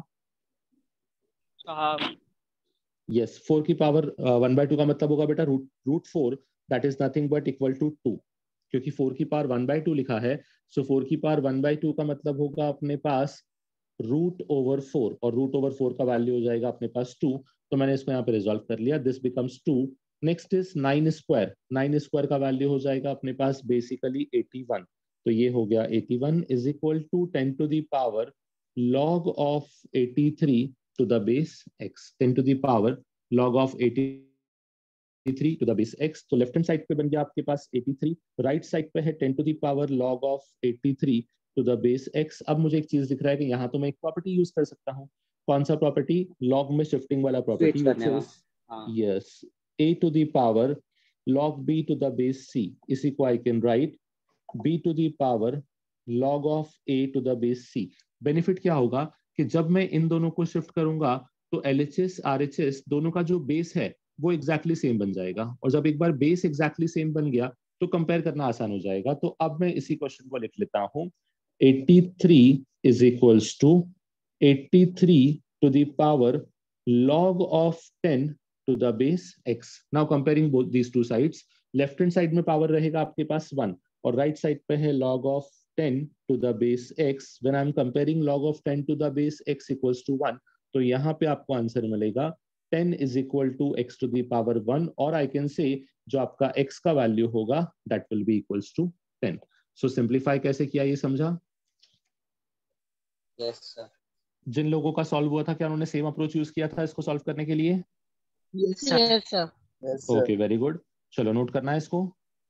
यस, फोर की पावर वन बाई टू का मतलब होगा बेटा root root four, that is nothing but equal to two, क्योंकि फोर की पावर वन बाई टू लिखा है। सो फोर की पावर वन बाई टू का मतलब होगा अपने पास रूट ओवर फोर, और रूट ओवर फोर का वैल्यू हो जाएगा अपने पास टू। तो मैंने इसको यहाँ पे रिजॉल्व कर लिया, this becomes two. Next is nine square, nine square का वैल्यू हो जाएगा अपने पास बेसिकली एटी वन, तो ये हो गया eighty one is equal to ten to the power log of eighty-three to the base x, ten to the power log of eighty-three to the base x। तो left hand side पे बन गया आपके पास एटी थ्री, राइट साइड पे है ten to the power log of eighty-three to the base x। अब मुझे एक चीज दिख रहा है कि यहाँ तो मैं एक प्रॉपर्टी यूज कर सकता हूँ। कौन सा प्रॉपर्टी? लॉग में शिफ्टिंग वाला property, yes, a to the power log b to the base c, इसी को I can write b to the power log of a to the base c। Benefit क्या होगा कि जब मैं इन दोनों को शिफ्ट करूंगा तो L H S R H S दोनों का जो बेस है वो एग्जैक्टली सेम बन जाएगा, और जब एक बार बेस एग्जैक्टली सेम बन गया तो कंपेयर करना आसान हो जाएगा। तो अब मैं इसी क्वेश्चन को लिख लेता हूं, eighty three is equals to eighty-three to the power log of ten to the base x। Now comparing both these two sides, left hand side में पावर रहेगा आपके पास वन, और राइट साइड पे है log of ten to the base x। When I'm comparing log of ten to the base x equals to one, तो यहाँ पे आपको आंसर मिलेगा ten is equal to x to the power one, और I can say जो आपका x का value होगा that will be equals to ten. So simplify कैसे किया ये समझा? Yes sir. जिन लोगों का सॉल्व हुआ था क्या उन्होंने सेम अप्रोच यूज किया था इसको सॉल्व करने के लिए? Yes sir. Okay, very good. चलो नोट करना है इसको।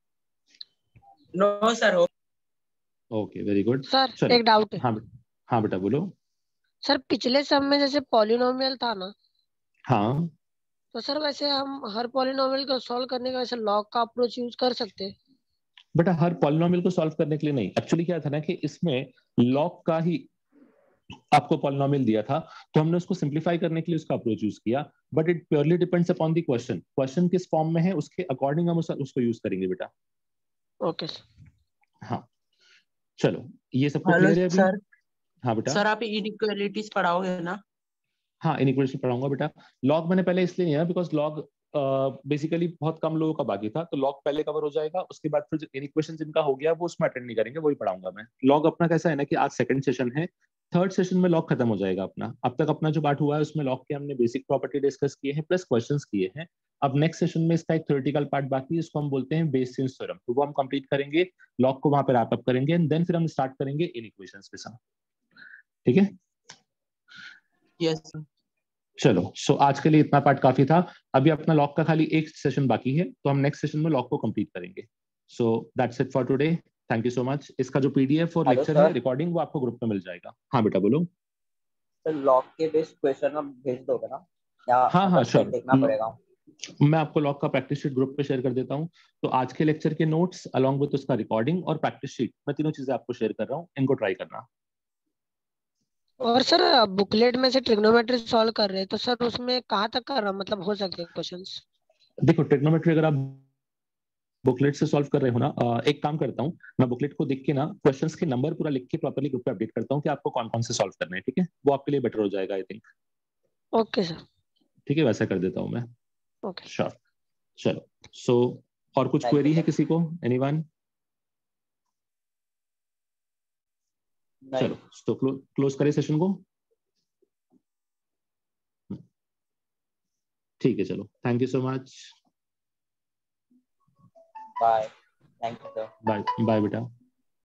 No sir. Okay, very good. Sir एक डाउट है। हाँ हाँ बेटा बोलो। सर पिछले सम में जैसे पॉलिनोमियल था ना, हाँ, तो सर वैसे हम हर पॉलिनोमियल को सॉल्व करने का वैसे लॉग का अप्रोच यूज कर सकते हैं? बेटा हर पॉलिनोमियल को सॉल्व करने के लिए नहीं, एक्चुअली क्या था ना कि इसमें लॉग का ही आपको पॉलिनोमियल दिया था, तो हमने उसको सिंप्लीफाई करने के लिए उसका अप्रोच यूज किया, but it purely depends upon the question. Question किस फॉर्म में है उसके अकॉर्डिंग हम उसको यूज करेंगे बेटा। Okay sir. हाँ चलो, ये सबको क्लियर है अभी? सर हाँ बेटा। सर आप इनइक्वालिटीज पढ़ाओगे ना? हाँ, इनइक्वालिटी पढ़ाऊंगा बेटा। लॉग मैंने पहले इसलिए नहीं है बिकॉज लॉग बेसिकली uh, बहुत कम लोगों का बाकी था, तो लॉग पहले कवर हो जाएगा, उसके बाद फिर इनइक्वेशन जिनका हो गया वो उसमें अटेंड नहीं करेंगे, वही पढ़ाऊंगा मैं। लॉग अपना कैसा है ना कि आज सेकंड सेशन है, थर्ड सेशन में लॉग खत्म हो जाएगा अपना। अब तक अपना जो पार्ट हुआ है उसमें लॉग के हमने बेसिक प्रॉपर्टी डिस्कस किए हैं प्लस क्वेश्चंस किए हैं। अब नेक्स्ट सेशन में इसका एक थ्योरेटिकल पार्ट बाकी है, इसको हम बोलते हैं बेसिस थ्योरम, तो वो हम कंप्लीट करेंगे, लॉग को वहां पर रैप अप करेंगे एंड देन फिर हम स्टार्ट करेंगे इनइक्वेशंस के साथ। ठीक है? Yes sir. चलो, सो so, आज के लिए इतना पार्ट काफी था। अभी अपना लॉग का खाली एक सेशन बाकी है, तो हम नेक्स्ट सेशन में लॉग को कंप्लीट करेंगे। So that's it for today, thank you so much. इसका जो पीडीएफ और लेक्चर है रिकॉर्डिंग वो आपको ग्रुप में मिल जाएगा। हाँ बेटा बोलो। सर लॉग के बेस्ड क्वेश्चन आप भेज दोगे ना, या हाँ हाँ श्योर, देखना पड़ेगा? मैं आपको लॉग का प्रैक्टिस शीट ग्रुप पे शेयर कर देता हूँ। तो आज के लेक्चर के नोट्स अलॉन्ग विद उसका रिकॉर्डिंग और प्रैक्टिस शीट, मैं तीनों चीजें आपको शेयर कर रहा हूँ, इनको ट्राई करना। और सर बुकलेट में से ट्रिग्नोमेट्री सॉल्व कर रहे हैं, तो सर उसमें कहाँ तक कर रहा मतलब हो सकते हैं क्वेश्चंस? देखो ट्रिग्नोमेट्री अगर आप बुकलेट से सॉल्व कर रहे हो ना, एक काम करता हूँ मैं बुकलेट को देख के ना क्वेश्चंस के नंबर पूरा लिख के प्रॉपर्ली ग्रुप पे अपडेट करता हूँ कि आपको कौन कौन से सॉल्व करने हैं। ठीक है, वो आपके लिए बेटर हो जाएगा आई थिंक। Okay sir. ठीक है, वैसा कर देता हूँ मैं। Okay sure. चलो, सो और कुछ क्वेरी है किसी को? एनीवन? चलो तो क्लोज करें सेशन को। ठीक है, चलो, thank you so much. Bye. Thank you sir. Bye bye बेटा।